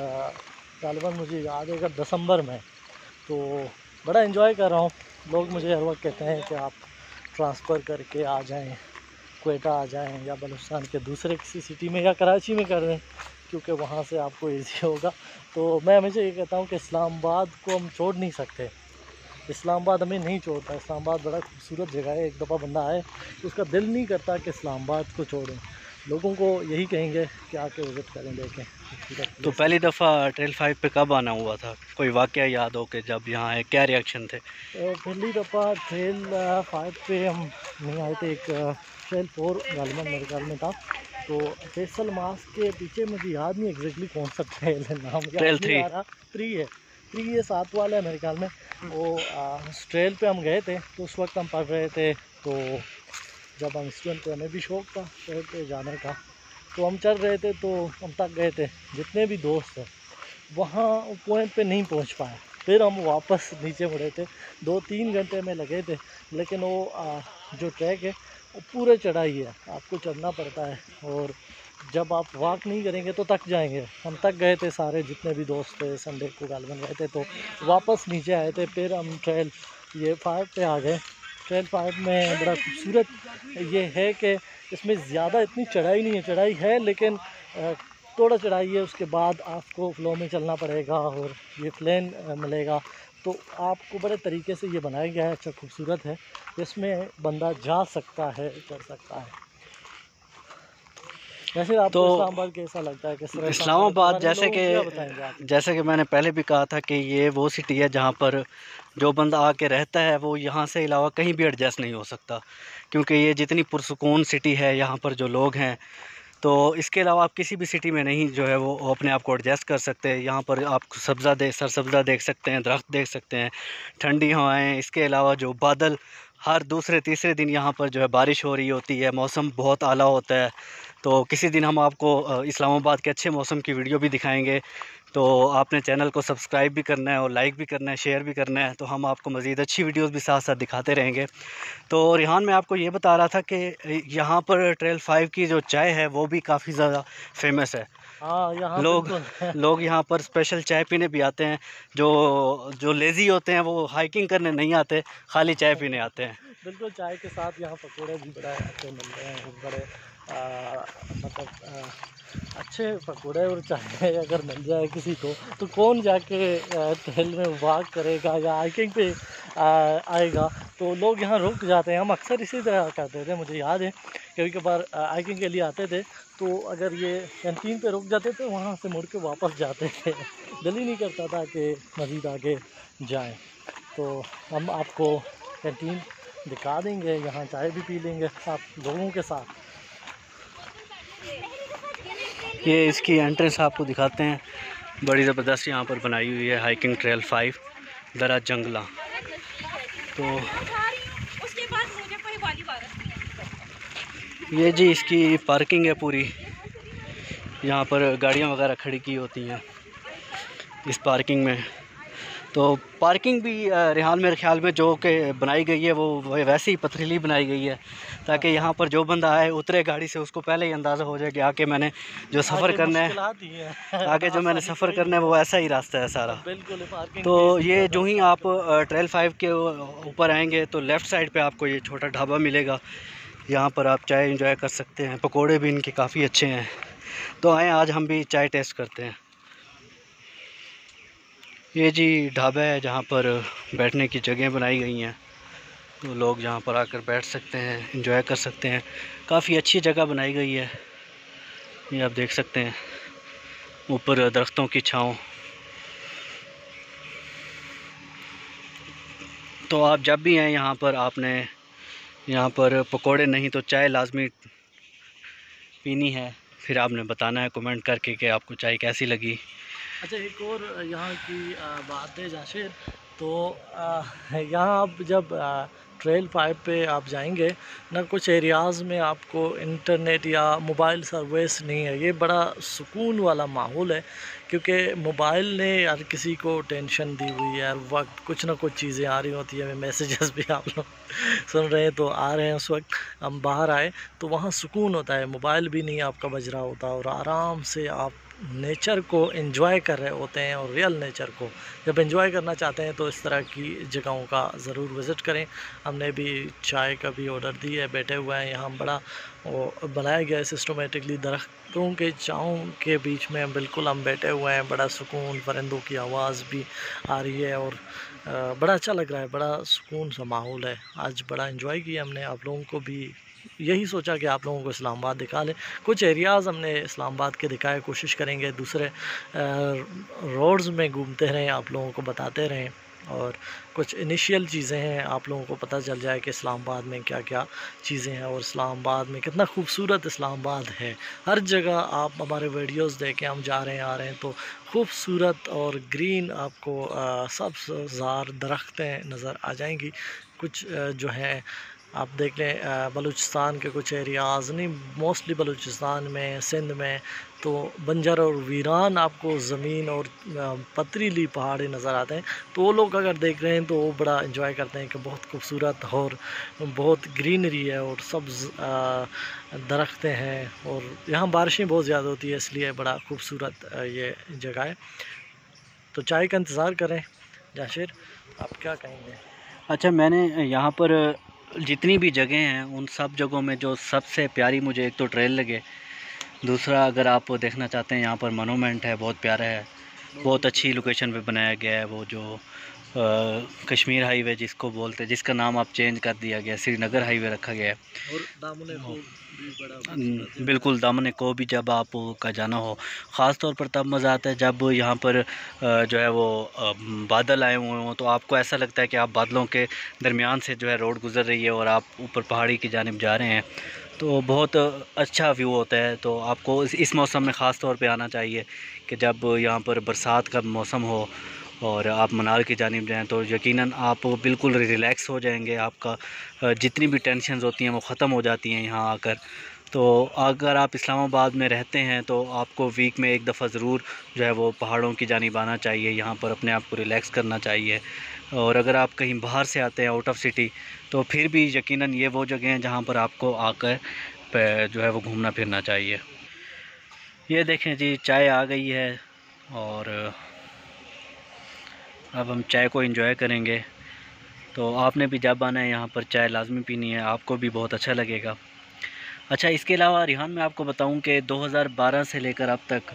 गालिबन मुझे याद है अगर दिसंबर में। तो बड़ा एंजॉय कर रहा हूँ। लोग मुझे हर वक्त कहते हैं कि आप ट्रांसफ़र करके आ जाएं, क्वेटा आ जाएं या बलूचिस्तान के दूसरे किसी सिटी में या कराची में कर दें, क्योंकि वहाँ से आपको ईजी होगा। तो मैं हमेशा ये कहता हूँ कि इस्लामाबाद को हम छोड़ नहीं सकते, इस्लामाबाद हमें नहीं छोड़ता। इस्लामाबाद बड़ा खूबसूरत जगह है, एक दफ़ा बंदा आए तो उसका दिल नहीं करता कि इस्लामाबाद को छोड़ें। लोगों को यही कहेंगे कि आके विज़िट करें, देखें। तो पहली दफ़ा ट्रेल 5 पे कब आना हुआ था? कोई वाक़या याद हो कि जब यहाँ आए क्या रिएक्शन थे? पहली दफ़ा ट्रेल 5 पे हम नहीं आए थे, एक ट्रेल 4 गालिबन मेरे ख्याल में था। तो फैसल मास के पीछे मुझे याद नहीं एग्जैक्टली कौन सा ट्रेल है, नाम ट्रेल 3 है, 3 ये 7 वाला है मेरे ख्याल में। वो उस ट्रेल पे हम गए थे, तो उस वक्त हम पढ़ रहे थे। तो जब हम स्टूडेंट थे, हमें भी शौक़ था ट्रेल पे जाने का, तो हम चल रहे थे। तो हम तक गए थे, जितने भी दोस्त थे वहाँ पॉइंट पे नहीं पहुँच पाए, फिर हम वापस नीचे मुड़े थे। 2-3 घंटे में लगे थे, लेकिन वो जो ट्रैक है वो पूरा चढ़ाई है, आपको चढ़ना पड़ता है। और जब आप वॉक नहीं करेंगे तो थक जाएंगे। हम थक गए थे सारे, जितने भी दोस्त थे, संडे को गालिबन गए थे, तो वापस नीचे आए थे। फिर हम ट्रेल ये 5 पे आ गए। ट्रेल 5 में बड़ा खूबसूरत ये है कि इसमें ज़्यादा इतनी चढ़ाई नहीं है, चढ़ाई है लेकिन थोड़ा चढ़ाई है, उसके बाद आपको फ्लो में चलना पड़ेगा और ये प्लेन मिलेगा। तो आपको बड़े तरीके से ये बनाया गया है, अच्छा खूबसूरत है, इसमें बंदा जा सकता है, चढ़ सकता है। वैसे आपको तो इस्लामाबाद कैसा लगता है? किस तरह इस्लामाबाद, जैसे कि मैंने पहले भी कहा था कि ये वो सिटी है जहाँ पर जो बंदा आके रहता है वो यहाँ से अलावा कहीं भी एडजस्ट नहीं हो सकता, क्योंकि ये जितनी पुरसुकून सिटी है, यहाँ पर जो लोग हैं तो इसके अलावा आप किसी भी सिटी में नहीं जो है वो अपने आप को एडजस्ट कर सकते हैं। यहाँ पर आप सरसब्ज़ा देख सकते हैं, दरख्त देख सकते हैं, ठंडी हवाएं। इसके अलावा जो बादल, हर दूसरे तीसरे दिन यहाँ पर जो है बारिश हो रही होती है, मौसम बहुत आला होता है। तो किसी दिन हम आपको इस्लामाबाद के अच्छे मौसम की वीडियो भी दिखाएंगे। तो आपने चैनल को सब्सक्राइब भी करना है और लाइक भी करना है, शेयर भी करना है, तो हम आपको मज़ीद अच्छी वीडियोस भी साथ साथ दिखाते रहेंगे। तो रिहान, मैं आपको ये बता रहा था कि यहाँ पर ट्रेल 5 की जो चाय है वो भी काफ़ी ज़्यादा फेमस है। हाँ, यहाँ लोग यहाँ पर स्पेशल चाय पीने भी आते हैं। जो लेज़ी होते हैं वो हाइकिंग करने नहीं आते, खाली चाय पीने आते हैं। बिल्कुल, चाय के साथ यहाँ पकौड़े भी बड़े अच्छे मिल रहे हैं, बड़े मतलब अच्छे पकौड़े और चाय अगर मिल जाए किसी को तो कौन जाके ट्रेल में वॉक करेगा या हाइकिंग पे आएगा। तो लोग यहाँ रुक जाते हैं। हम अक्सर इसी तरह करते थे, मुझे याद है कभी कभार हाइकिंग के लिए आते थे तो अगर ये कैंटीन पे रुक जाते थे, वहाँ से मुड़ के वापस जाते थे। दिल ही नहीं करता था कि मज़ीद आगे जाएं। तो हम आपको कैंटीन दिखा देंगे, यहाँ चाय भी पी लेंगे आप लोगों के साथ। ये इसकी एंट्रेंस आपको दिखाते हैं, बड़ी ज़बरदस्त यहाँ पर बनाई हुई है हाइकिंग ट्रेल 5 दरा जंगला। तो ये जी इसकी पार्किंग है पूरी, यहाँ पर गाड़ियाँ वगैरह खड़ी की होती हैं इस पार्किंग में। तो पार्किंग भी रिहान मेरे ख्याल में जो कि बनाई गई है वो वैसे ही पथरीली बनाई गई है, ताकि यहाँ पर जो बंदा आए उतरे गाड़ी से उसको पहले ही अंदाज़ा हो जाए कि आके मैंने जो सफ़र करना है, आगे जो मैंने सफ़र करना है वो ऐसा ही रास्ता है सारा। बिल्कुल। तो ये जो ही आप ट्रेल 5 के ऊपर आएंगे तो लेफ़्ट साइड पे आपको ये छोटा ढाबा मिलेगा, यहाँ पर आप चाय एंजॉय कर सकते हैं। पकोड़े भी इनके काफ़ी अच्छे हैं। तो आएँ आज हम भी चाय टेस्ट करते हैं। ये जी ढाबा है जहाँ पर बैठने की जगह बनाई गई हैं, तो लोग यहाँ पर आकर बैठ सकते हैं, एंजॉय कर सकते हैं। काफ़ी अच्छी जगह बनाई गई है, ये आप देख सकते हैं, ऊपर दरख्तों की छाँव। तो आप जब भी आएँ यहाँ पर, आपने यहाँ पर पकोड़े नहीं तो चाय लाजमी पीनी है। फिर आपने बताना है कमेंट करके कि आपको चाय कैसी लगी। अच्छा, एक और यहाँ की बात है जाशिर, तो यहाँ आप जब ट्रेल 5 पे आप जाएंगे ना, कुछ एरियाज़ में आपको इंटरनेट या मोबाइल सर्विस नहीं है। ये बड़ा सुकून वाला माहौल है, क्योंकि मोबाइल ने हर किसी को टेंशन दी हुई है। हर वक्त कुछ ना कुछ चीज़ें आ रही होती है। मैसेजेस भी आप लोग सुन रहे हैं तो आ रहे हैं। उस वक्त हम बाहर आए तो वहाँ सुकून होता है, मोबाइल भी नहीं आपका बज रहा होता और आराम से आप नेचर को एंजॉय कर रहे होते हैं। और रियल नेचर को जब एंजॉय करना चाहते हैं तो इस तरह की जगहों का ज़रूर विज़िट करें। हमने भी चाय का भी ऑर्डर दी है, बैठे हुए हैं यहाँ। बड़ा बनाया गया है सिस्टमेटिकली, दरख्तों के छाँव के बीच में बिल्कुल हम बैठे हुए हैं। बड़ा सुकून, परिंदों की आवाज़ भी आ रही है और बड़ा अच्छा लग रहा है। बड़ा सुकून सा माहौल है। आज बड़ा एंजॉय किया हमने। आप लोगों को भी यही सोचा कि आप लोगों को इस्लामाबाद दिखा लें। कुछ एरियाज़ हमने इस्लामाबाद के दिखाए, कोशिश करेंगे दूसरे रोड्स में घूमते रहें, आप लोगों को बताते रहें। और कुछ इनिशियल चीज़ें हैं, आप लोगों को पता चल जाए कि इस्लामाबाद में क्या क्या चीज़ें हैं और इस्लामाबाद में कितना खूबसूरत इस्लामाबाद है। हर जगह आप हमारे वीडियोस देखें, हम जा रहे हैं आ रहे हैं तो खूबसूरत और ग्रीन आपको सब्ज़ार दरख्तें नज़र आ जाएंगी। कुछ जो है आप देख लें बलूचिस्तान के कुछ एरियाज़, नहीं मोस्टली बलूचिस्तान में, सिंध में तो बंजर और वीरान आपको ज़मीन और पथरीली पहाड़ी नज़र आते हैं। तो वो लोग अगर देख रहे हैं तो वो बड़ा एंजॉय करते हैं कि बहुत खूबसूरत और बहुत ग्रीनरी है और सब्ज़ दरख्तें हैं। और यहाँ बारिशें बहुत ज़्यादा होती है, इसलिए बड़ा खूबसूरत ये जगह है। तो चाय का इंतज़ार करें। जाशिर, आप क्या कहेंगे? अच्छा, मैंने यहाँ पर जितनी भी जगह हैं उन सब जगहों में जो सबसे प्यारी मुझे एक तो ट्रेल लगे, दूसरा अगर आप देखना चाहते हैं यहाँ पर मोनूमेंट है, बहुत प्यारा है, बहुत अच्छी लोकेशन पे बनाया गया है। वो जो कश्मीर हाईवे जिसको बोलते हैं, जिसका नाम आप चेंज कर दिया गया, श्रीनगर हाईवे रखा गया है। और दामने को भी बड़ा बिल्कुल, दामने को भी जब आप का जाना हो, ख़ास तौर पर तब मज़ा आता है जब यहाँ पर जो है वो बादल आए हुए हों, तो आपको ऐसा लगता है कि आप बादलों के दरमियान से जो है रोड गुज़र रही है और आप ऊपर पहाड़ी की जानिब जा रहे हैं। तो बहुत अच्छा व्यू होता है। तो आपको इस मौसम में ख़ास तौर पे आना चाहिए कि जब यहाँ पर बरसात का मौसम हो और आप मनाल की जानिब जाएँ तो यकीनन आप बिल्कुल रिलैक्स हो जाएंगे। आपका जितनी भी टेंशन्स होती हैं वो ख़त्म हो जाती हैं यहाँ आकर। तो अगर आप इस्लामाबाद में रहते हैं तो आपको वीक में एक दफ़ा ज़रूर जो है वो पहाड़ों की जानिब आना चाहिए, यहाँ पर अपने आप को रिलैक्स करना चाहिए। और अगर आप कहीं बाहर से आते हैं आउट ऑफ सिटी तो फिर भी यकीनन ये वो जगह हैं जहाँ पर आपको आकर जो है वो घूमना फिरना चाहिए। ये देखें जी, चाय आ गई है और अब हम चाय को एंजॉय करेंगे। तो आपने भी जब आना है यहाँ पर चाय लाजमी पीनी है, आपको भी बहुत अच्छा लगेगा। अच्छा, इसके अलावा रिहान मैं आपको बताऊं कि 2012 से लेकर अब तक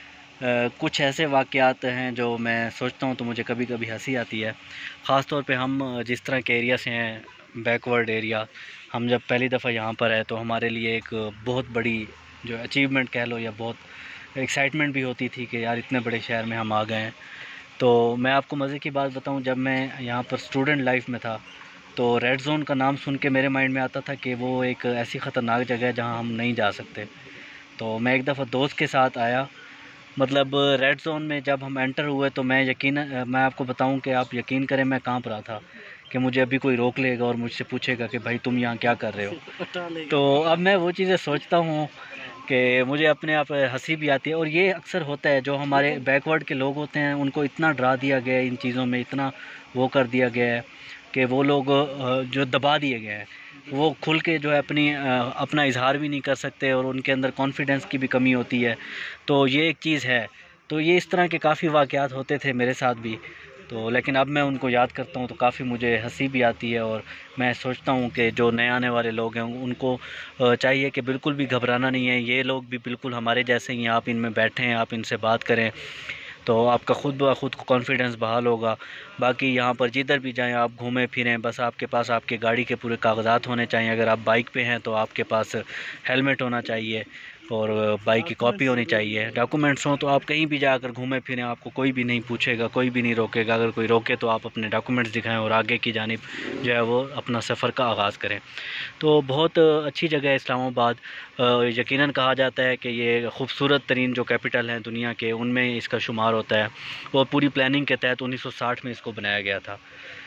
कुछ ऐसे वाक़यात हैं जो मैं सोचता हूं तो मुझे कभी कभी हंसी आती है। ख़ास तौर पे हम जिस तरह के एरिया से हैं, बैकवर्ड एरिया, हम जब पहली दफ़ा यहाँ पर आए तो हमारे लिए एक बहुत बड़ी जो अचीवमेंट कह लो या बहुत एक्साइटमेंट भी होती थी कि यार इतने बड़े शहर में हम आ गए हैं। तो मैं आपको मज़े की बात बताऊं, जब मैं यहाँ पर स्टूडेंट लाइफ में था तो रेड ज़ोन का नाम सुन के मेरे माइंड में आता था कि वो एक ऐसी ख़तरनाक जगह है जहाँ हम नहीं जा सकते। तो मैं एक दफ़ा दोस्त के साथ आया, मतलब रेड ज़ोन में जब हम एंटर हुए तो मैं आपको बताऊं कि आप यकीन करें मैं कांप रहा था कि मुझे अभी कोई रोक लेगा और मुझसे पूछेगा कि भाई तुम यहाँ क्या कर रहे हो। तो अब मैं वो चीज़ें सोचता हूँ कि मुझे अपने आप हंसी भी आती है। और ये अक्सर होता है, जो हमारे बैकवर्ड के लोग होते हैं उनको इतना डरा दिया गया है इन चीज़ों में, इतना वो कर दिया गया है कि वो लोग जो दबा दिए गए हैं वो खुल के जो है अपना इजहार भी नहीं कर सकते और उनके अंदर कॉन्फिडेंस की भी कमी होती है। तो ये एक चीज़ है। तो ये इस तरह के काफ़ी वाक़यात होते थे मेरे साथ भी। तो लेकिन अब मैं उनको याद करता हूँ तो काफ़ी मुझे हंसी भी आती है और मैं सोचता हूँ कि जो नए आने वाले लोग हैं उनको चाहिए कि बिल्कुल भी घबराना नहीं है। ये लोग भी बिल्कुल हमारे जैसे ही हैं, आप इनमें बैठें, आप इनसे बात करें तो आपका खुद ब खुद कॉन्फिडेंस बहाल होगा। बाकी यहाँ पर जिधर भी जाएं आप घूमें फिरें, बस आपके पास आपके गाड़ी के पूरे कागजात होने चाहिए। अगर आप बाइक पे हैं तो आपके पास हेलमेट होना चाहिए और बाइक की कॉपी होनी चाहिए। डॉक्यूमेंट्स हों तो आप कहीं भी जाकर घूमें फिरें, आपको कोई भी नहीं पूछेगा, कोई भी नहीं रोकेगा। अगर कोई रोके तो आप अपने डॉक्यूमेंट्स दिखाएं और आगे की जानिब जो है वो अपना सफ़र का आगाज़ करें। तो बहुत अच्छी जगह है इस्लामाबाद। यकीनन कहा जाता है कि ये खूबसूरत तरीन जो कैपिटल हैं दुनिया के उनमें इसका शुमार होता है और पूरी प्लानिंग के तहत 1960 में इसको बनाया गया था।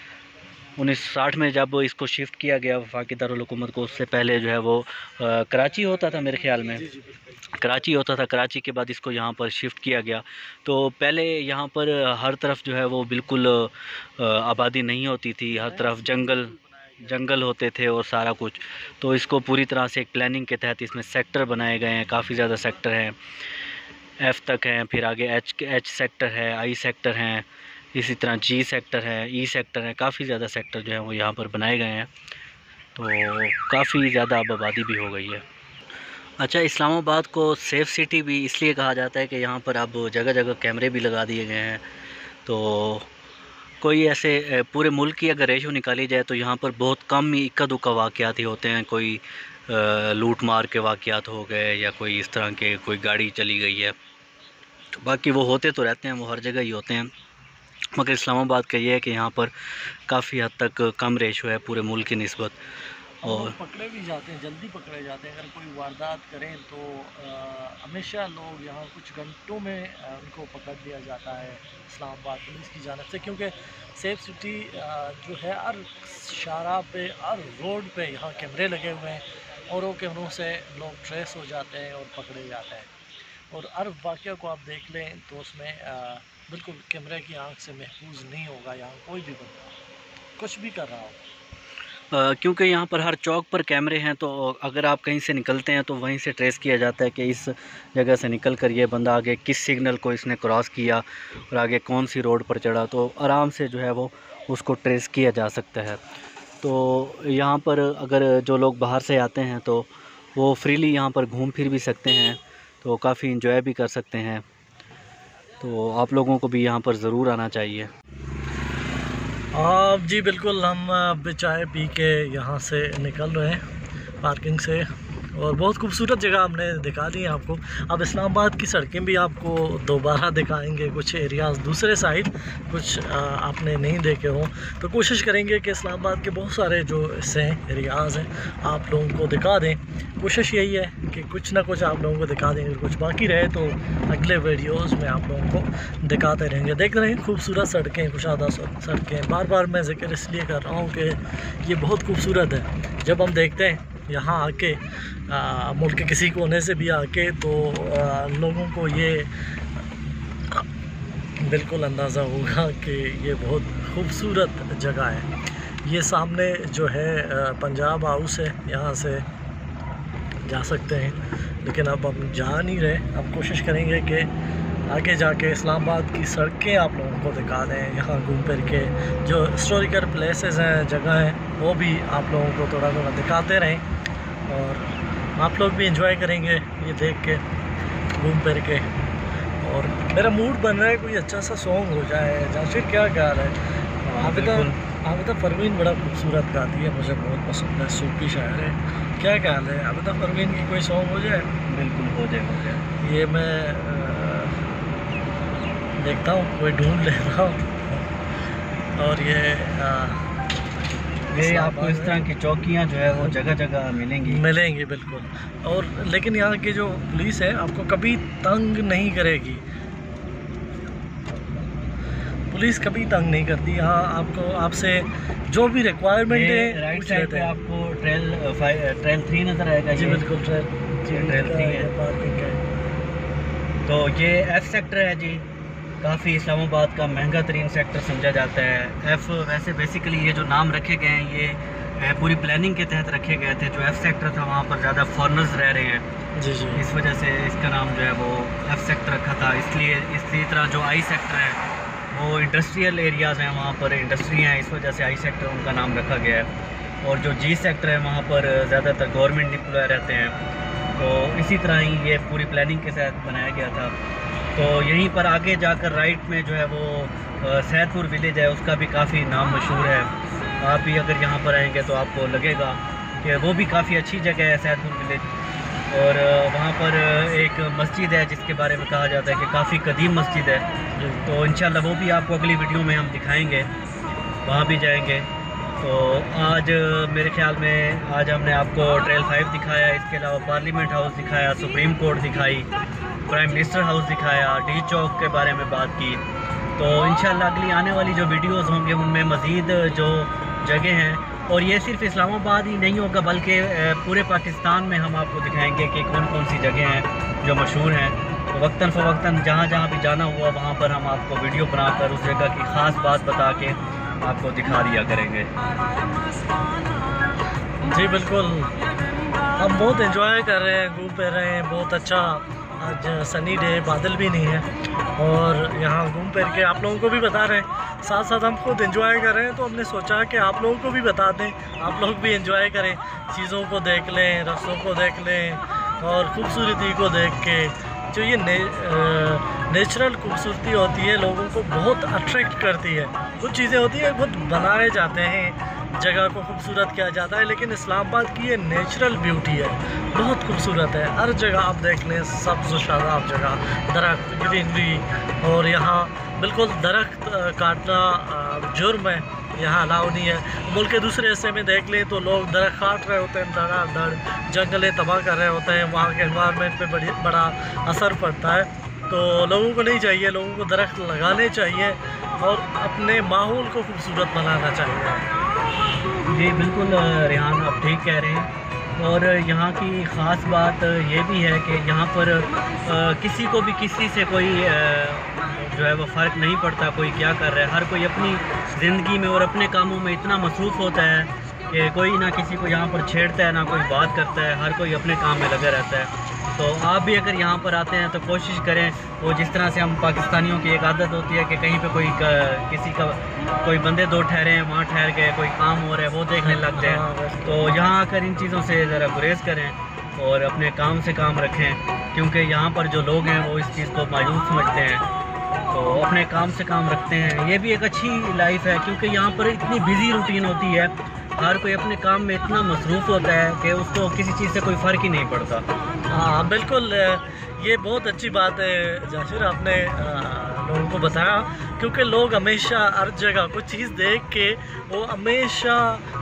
1960 में जब इसको शिफ्ट किया गया वफाकी दारुल हुकूमत को, उससे पहले जो है वो कराची होता था मेरे ख़्याल में। कराची होता था, कराची के बाद इसको यहाँ पर शिफ्ट किया गया। तो पहले यहाँ पर हर तरफ जो है वो बिल्कुल आबादी नहीं होती थी, हर तरफ जंगल होते थे और सारा कुछ। तो इसको पूरी तरह से एक प्लानिंग के तहत इसमें सेक्टर बनाए गए हैं, काफ़ी ज़्यादा सेक्टर हैं, F तक हैं, फिर आगे H सेक्टर है, I सेक्टर हैं, इसी तरह G सेक्टर है, E सेक्टर है, काफ़ी ज़्यादा सेक्टर जो है वो यहाँ पर बनाए गए हैं। तो काफ़ी ज़्यादा अब आबादी भी हो गई है। अच्छा, इस्लामाबाद को सेफ़ सिटी भी इसलिए कहा जाता है कि यहाँ पर अब जगह जगह कैमरे भी लगा दिए गए हैं। तो कोई ऐसे पूरे मुल्क की अगर रेशो निकाली जाए तो यहाँ पर बहुत कम ही इक्का दुक्का वाक़यात ही होते हैं। कोई लूट मार के वाक़यात हो गए या कोई इस तरह के कोई गाड़ी चली गई है, तो बाकी वो होते तो रहते हैं, वो हर जगह ही होते हैं। मगर इस्लामाबाद का ये है कि यहाँ पर काफ़ी हद तक कम रेशो है पूरे मुल्क की निस्बत। और पकड़े भी जाते हैं, जल्दी पकड़े जाते हैं। अगर कोई वारदात करें तो हमेशा लोग यहाँ कुछ घंटों में उनको पकड़ लिया जाता है इस्लामाबाद पुलिस की जानिब से, क्योंकि सेफ सिटी जो है हर शाहराह पे, हर रोड पे यहाँ कैमरे लगे हुए हैं और वो कैमरों से लोग ट्रेस हो जाते हैं और पकड़े जाते हैं। और हर वाक़या को आप देख लें तो उसमें बिल्कुल कैमरे की आंख से महफूज नहीं होगा यहाँ कोई भी बंदा कुछ भी कर रहा हो, क्योंकि यहाँ पर हर चौक पर कैमरे हैं। तो अगर आप कहीं से निकलते हैं तो वहीं से ट्रेस किया जाता है कि इस जगह से निकल कर ये बंदा आगे किस सिग्नल को इसने क्रॉस किया और आगे कौन सी रोड पर चढ़ा, तो आराम से जो है वो उसको ट्रेस किया जा सकता है। तो यहाँ पर अगर जो लोग बाहर से आते हैं तो वो फ्रीली यहाँ पर घूम फिर भी सकते हैं, तो काफ़ी इंजॉय भी कर सकते हैं। तो आप लोगों को भी यहाँ पर ज़रूर आना चाहिए। जी बिल्कुल, हम अब चाय पी के यहाँ से निकल रहे हैं पार्किंग से। और बहुत खूबसूरत जगह हमने दिखा दी है आपको। अब इस्लामाबाद की सड़कें भी आपको दोबारा दिखाएंगे, कुछ एरियाज़ दूसरे साइड कुछ आपने नहीं देखे हों, तो कोशिश करेंगे कि इस्लामाबाद के बहुत सारे जो हिस्से हैं, एरियाज़ हैं, आप लोगों को दिखा दें। कोशिश यही है कि कुछ ना कुछ आप लोगों को दिखा दें, अगर कुछ बाकी रहे तो अगले वीडियोज़ में आप लोगों को दिखाते रहेंगे। देख रहे हैं खूबसूरत सड़कें, कुशादा सड़कें, बार बार मैं जिक्र इसलिए कर रहा हूँ कि ये बहुत खूबसूरत है। जब हम देखते हैं यहाँ आके मुल्क के किसी कोने से भी आके, तो लोगों को ये बिल्कुल अंदाज़ा होगा कि ये बहुत खूबसूरत जगह है। ये सामने जो है पंजाब हाउस है, यहाँ से जा सकते हैं, लेकिन अब हम जा नहीं रहे। हम कोशिश करेंगे कि आगे जाके इस्लामाबाद की सड़कें आप लोगों को दिखा दें, यहाँ घूम फिर के जो हिस्टोरिकल प्लेसेस हैं, जगह हैं, वो भी आप लोगों को थोड़ा थोड़ा दिखाते रहें और आप लोग भी एंजॉय करेंगे ये देख के, घूम फिर के। और मेरा मूड बन रहा है कोई अच्छा सा सॉन्ग हो जाए। जाशिर क्या गा रहा है? आबिदा परवीन बड़ा खूबसूरत गाती है, मुझे बहुत पसंद है, सूफी शायर है। क्या ख्याल है आबिदा परवीन की कोई सॉन्ग हो जाए? बिल्कुल हो जाए। ये मैं देखता हूँ, कोई ढूंढ ले रहा हूँ। और ये आपको इस तरह की चौकियाँ जो है वो जगह जगह मिलेंगी बिल्कुल। और लेकिन यहाँ की जो पुलिस है आपको कभी तंग नहीं करेगी, पुलिस कभी तंग नहीं करती। यहाँ आपको आपसे जो भी रिक्वायरमेंट है राइट साइड पे आपको ट्रेल 3 नज़र आएगा। जी बिल्कुल, ट्रेल 3 है, पार्किंग है। तो ये F सेक्टर है जी, काफ़ी इस्लामाबाद का महंगा तरीन सेक्टर समझा जाता है। F वैसे बेसिकली ये जो नाम रखे गए हैं ये पूरी प्लानिंग के तहत रखे गए थे। जो F सेक्टर था वहाँ पर ज़्यादा फॉरनर्स रह रहे हैं जी, इस वजह से इसका नाम जो है वो F सेक्टर रखा था। इसलिए इसी तरह जो I सेक्टर है वो इंडस्ट्रियल एरियाज़ हैं, वहाँ पर इंडस्ट्री हैं, इस वजह से I सेक्टर उनका नाम रखा गया है। और जो G सेक्टर है वहाँ पर ज़्यादातर गवर्नमेंट एम्प्लॉय रहते हैं। तो इसी तरह ही ये पूरी प्लानिंग के साथ बनाया गया था। तो यहीं पर आगे जाकर राइट में जो है वो सैदपुर विलेज है, उसका भी काफ़ी नाम मशहूर है। आप भी अगर यहाँ पर आएंगे तो आपको लगेगा कि वो भी काफ़ी अच्छी जगह है सैदपुर विलेज। और वहाँ पर एक मस्जिद है जिसके बारे में कहा जाता है कि काफ़ी कदीम मस्जिद है। तो इंशाल्लाह वो भी आपको अगली वीडियो में हम दिखाएंगे, वहाँ भी जाएंगे। तो आज मेरे ख्याल में आज हमने आपको ट्रेल 5 दिखाया, इसके अलावा पार्लियामेंट हाउस दिखाया, सुप्रीम कोर्ट दिखाई, प्राइम मिनिस्टर हाउस दिखाया, डी चौक के बारे में बात की। तो इंशाल्लाह अगली आने वाली जो वीडियोस होंगे उनमें मज़ीद जो जगह हैं, और ये सिर्फ इस्लामाबाद ही नहीं होगा बल्कि पूरे पाकिस्तान में हम आपको दिखाएंगे कि कौन कौन सी जगह हैं जो मशहूर हैं। तो वक्तन फ़वक्तन जहाँ जहाँ भी जाना हुआ वहाँ पर हम आपको वीडियो बनाकर उस जगह की ख़ास बात बता के आपको दिखा दिया करेंगे। जी बिल्कुल, हम बहुत एंजॉय कर रहे हैं, घूम फिर रहे हैं, बहुत अच्छा। आज सनी डे, बादल भी नहीं है, और यहाँ घूम फिर के आप लोगों को भी बता रहे हैं, साथ साथ हम खुद एंजॉय कर रहे हैं। तो हमने सोचा कि आप लोगों को भी बता दें, आप लोग भी एंजॉय करें, चीज़ों को देख लें, रस्तों को देख लें, और खूबसूरती को देख के जो ये नेचुरल खूबसूरती होती है लोगों को बहुत अट्रैक्ट करती है। कुछ चीज़ें होती हैं खुद बनाए जाते हैं, जगह को खूबसूरत किया जाता है, लेकिन इस्लामाबाद की ये नेचुरल ब्यूटी है, बहुत खूबसूरत है। हर जगह आप देख लें, सब्ज़ शादाब जगह, दरख्त, ग्रीनरी, और यहाँ बिल्कुल दरख्त काटना जुर्म है, यहाँ अलाउ नहीं है। मुल्क के दूसरे हिस्से में देख लें तो लोग दरख्त काट रहे होते हैं, धड़ाधड़ जंगलें तबाह कर रहे होते हैं, वहाँ के एनवायरनमेंट पे बड़ा असर पड़ता है। तो लोगों को नहीं चाहिए, लोगों को दरख्त लगाने चाहिए और अपने माहौल को खूबसूरत बनाना चाहिए। जी बिल्कुल रेहान, आप ठीक कह रहे हैं। और यहाँ की ख़ास बात ये भी है कि यहाँ पर किसी को भी किसी से कोई जो है वो फ़र्क नहीं पड़ता कोई क्या कर रहा है। हर कोई अपनी ज़िंदगी में और अपने कामों में इतना मसरूफ़ होता है कि कोई ना किसी को यहाँ पर छेड़ता है, ना कोई बात करता है, हर कोई अपने काम में लगा रहता है। तो आप भी अगर यहाँ पर आते हैं तो कोशिश करें, वो जिस तरह से हम पाकिस्तानियों की एक आदत होती है कि कहीं पे किसी का कोई बंदे दो ठहरे हैं, वहाँ ठहर गए, कोई काम हो रहा है वो देखने लग जाए। तो यहाँ आकर इन चीज़ों से ज़रा गुरेज करें और अपने काम से काम रखें, क्योंकि यहाँ पर जो लोग हैं वो इस चीज़ को मायूस समझते हैं, तो अपने काम से काम रखते हैं। ये भी एक अच्छी लाइफ है, क्योंकि यहाँ पर इतनी बिज़ी रूटीन होती है हर कोई अपने काम में इतना मसरूफ़ होता है कि उसको किसी चीज़ से कोई फ़र्क ही नहीं पड़ता। हाँ बिल्कुल, ये बहुत अच्छी बात है जाशिर, आपने लोगों को बताया, क्योंकि लोग हमेशा हर जगह कुछ चीज़ देख के वो हमेशा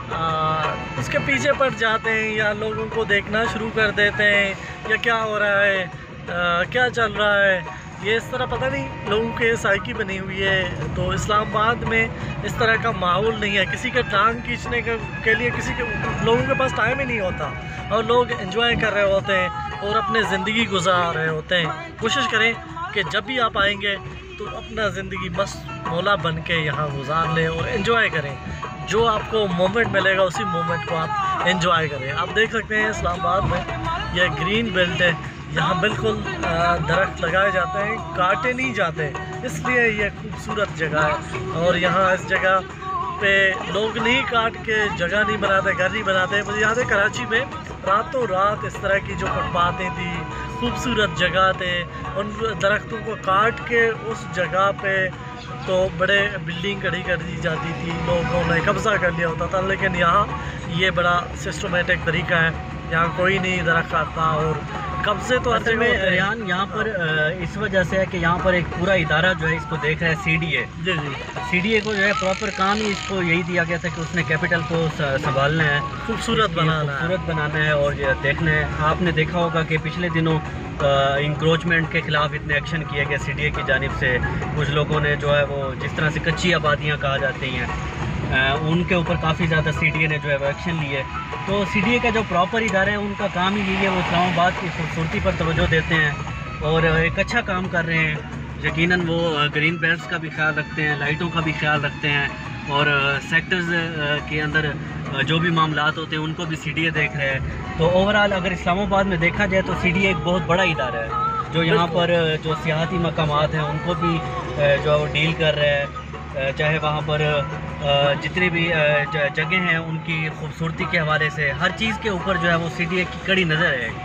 उसके पीछे पड़ जाते हैं, या लोगों को देखना शुरू कर देते हैं, या क्या हो रहा है, क्या चल रहा है, ये इस तरह पता नहीं लोगों के साइकी बनी हुई है। तो इस्लामाबाद में इस तरह का माहौल नहीं है, किसी के टांग खींचने के लिए किसी के लोगों के पास टाइम ही नहीं होता, और लोग एंजॉय कर रहे होते हैं और अपने ज़िंदगी गुजार रहे होते हैं। कोशिश करें कि जब भी आप आएंगे तो अपना ज़िंदगी मस्त मौला बन के यहाँ गुजार लें और एंजॉय करें। जो आपको मोमेंट मिलेगा उसी मोमेंट को आप एंजॉय करें। आप देख सकते हैं इस्लामाबाद में यह ग्रीन बेल्ट है, यहाँ बिल्कुल दरख्त लगाए जाते हैं, काटे नहीं जाते, इसलिए ये खूबसूरत जगह है। और यहाँ इस जगह पे लोग नहीं काट के जगह नहीं बनाते, घर नहीं बनाते। मुझे याद है कराची में रातों रात इस तरह की जो फुटपाथें थी, खूबसूरत जगह थे, उन दरख्तों को काट के उस जगह पे तो बड़े बिल्डिंग खड़ी कर दी जाती थी, लोगों ने कब्ज़ा कर लिया होता था। लेकिन यहाँ ये बड़ा सिस्टमेटिक तरीका है, यहाँ कोई नहीं दरख्त काटता, और कब्ज़े तो असल में रियान यहाँ पर इस वजह से है कि यहाँ पर एक पूरा इदारा जो है इसको देख रहा है, CDA। जी जी, CDA को जो है प्रॉपर काम ही इसको यही दिया गया था कि उसने कैपिटल को संभालना है, खूबसूरत बनाना है और देखना है। आपने देखा होगा कि पिछले दिनों इंक्रोचमेंट के ख़िलाफ़ इतने एक्शन किए गए CDA की जानिब से। कुछ लोगों ने जो है वो जिस तरह से कच्ची आबादियाँ कहा जाती हैं, उनके ऊपर काफ़ी ज़्यादा CDA ने जो है वो एक्शन लिए। तो CDA का जो प्रॉपर इदारा है उनका काम ही यही है, वो इस्लामाबाद की खूबसूरती पर तवज्जो देते हैं और एक अच्छा काम कर रहे हैं। यकीनन वो ग्रीन बेल्ट्स का भी ख्याल रखते हैं, लाइटों का भी ख्याल रखते हैं, और सेक्टर्स के अंदर जो भी मामलात होते हैं उनको भी CDA देख रहे हैं। तो ओवरऑल अगर इस्लामाबाद में देखा जाए तो CDA एक बहुत बड़ा इदारा है जो यहाँ पर जो सियाहती मकामात हैं उनको भी जो डील कर रहा है, चाहे वहाँ पर जितनी भी जगह हैं उनकी खूबसूरती के हवाले से हर चीज़ के ऊपर जो है वो CDA की कड़ी नज़र है।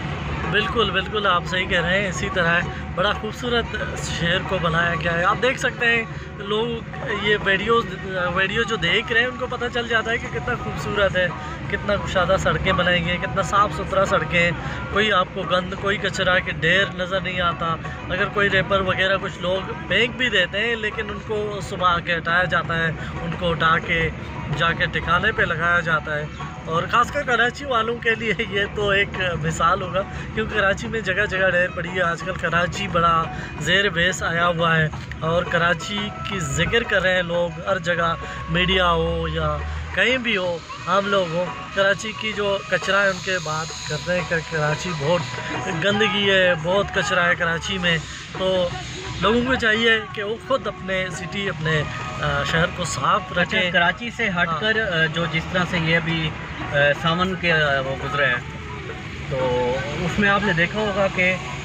बिल्कुल बिल्कुल, आप सही कह रहे हैं। इसी तरह बड़ा खूबसूरत शहर को बनाया गया है। आप देख सकते हैं लोग ये वीडियो जो देख रहे हैं उनको पता चल जाता है कि कितना खूबसूरत है, कितना कुशादा सड़कें बनाई गई हैं, कितना साफ़ सुथरा सड़कें हैं, कोई आपको गंद कोई कचरा के ढेर नज़र नहीं आता। अगर कोई रेपर वगैरह कुछ लोग फेंक भी देते हैं लेकिन उनको सुबह के हटाया जाता है, उनको उठा के जाके ठिकाने पे लगाया जाता है। और ख़ासकर कराची वालों के लिए ये तो एक मिसाल होगा, क्योंकि कराची में जगह जगह ढेर पड़ी है। आजकल कराची बड़ा ज़ेर बेस आया हुआ है और कराची की जिक्र कर रहे हैं लोग हर जगह, मीडिया हो या कहीं भी हो, हम लोग हो। कराची की जो कचरा है उनके बात करते हैं कि कराची बहुत गंदगी है, बहुत कचरा है कराची में। तो लोगों को चाहिए कि वो खुद अपने सिटी, अपने शहर को साफ रखें। कराची से हटकर जो जिस तरह से ये अभी सावन के वो गुजरे हैं, तो उसमें आपने देखा होगा कि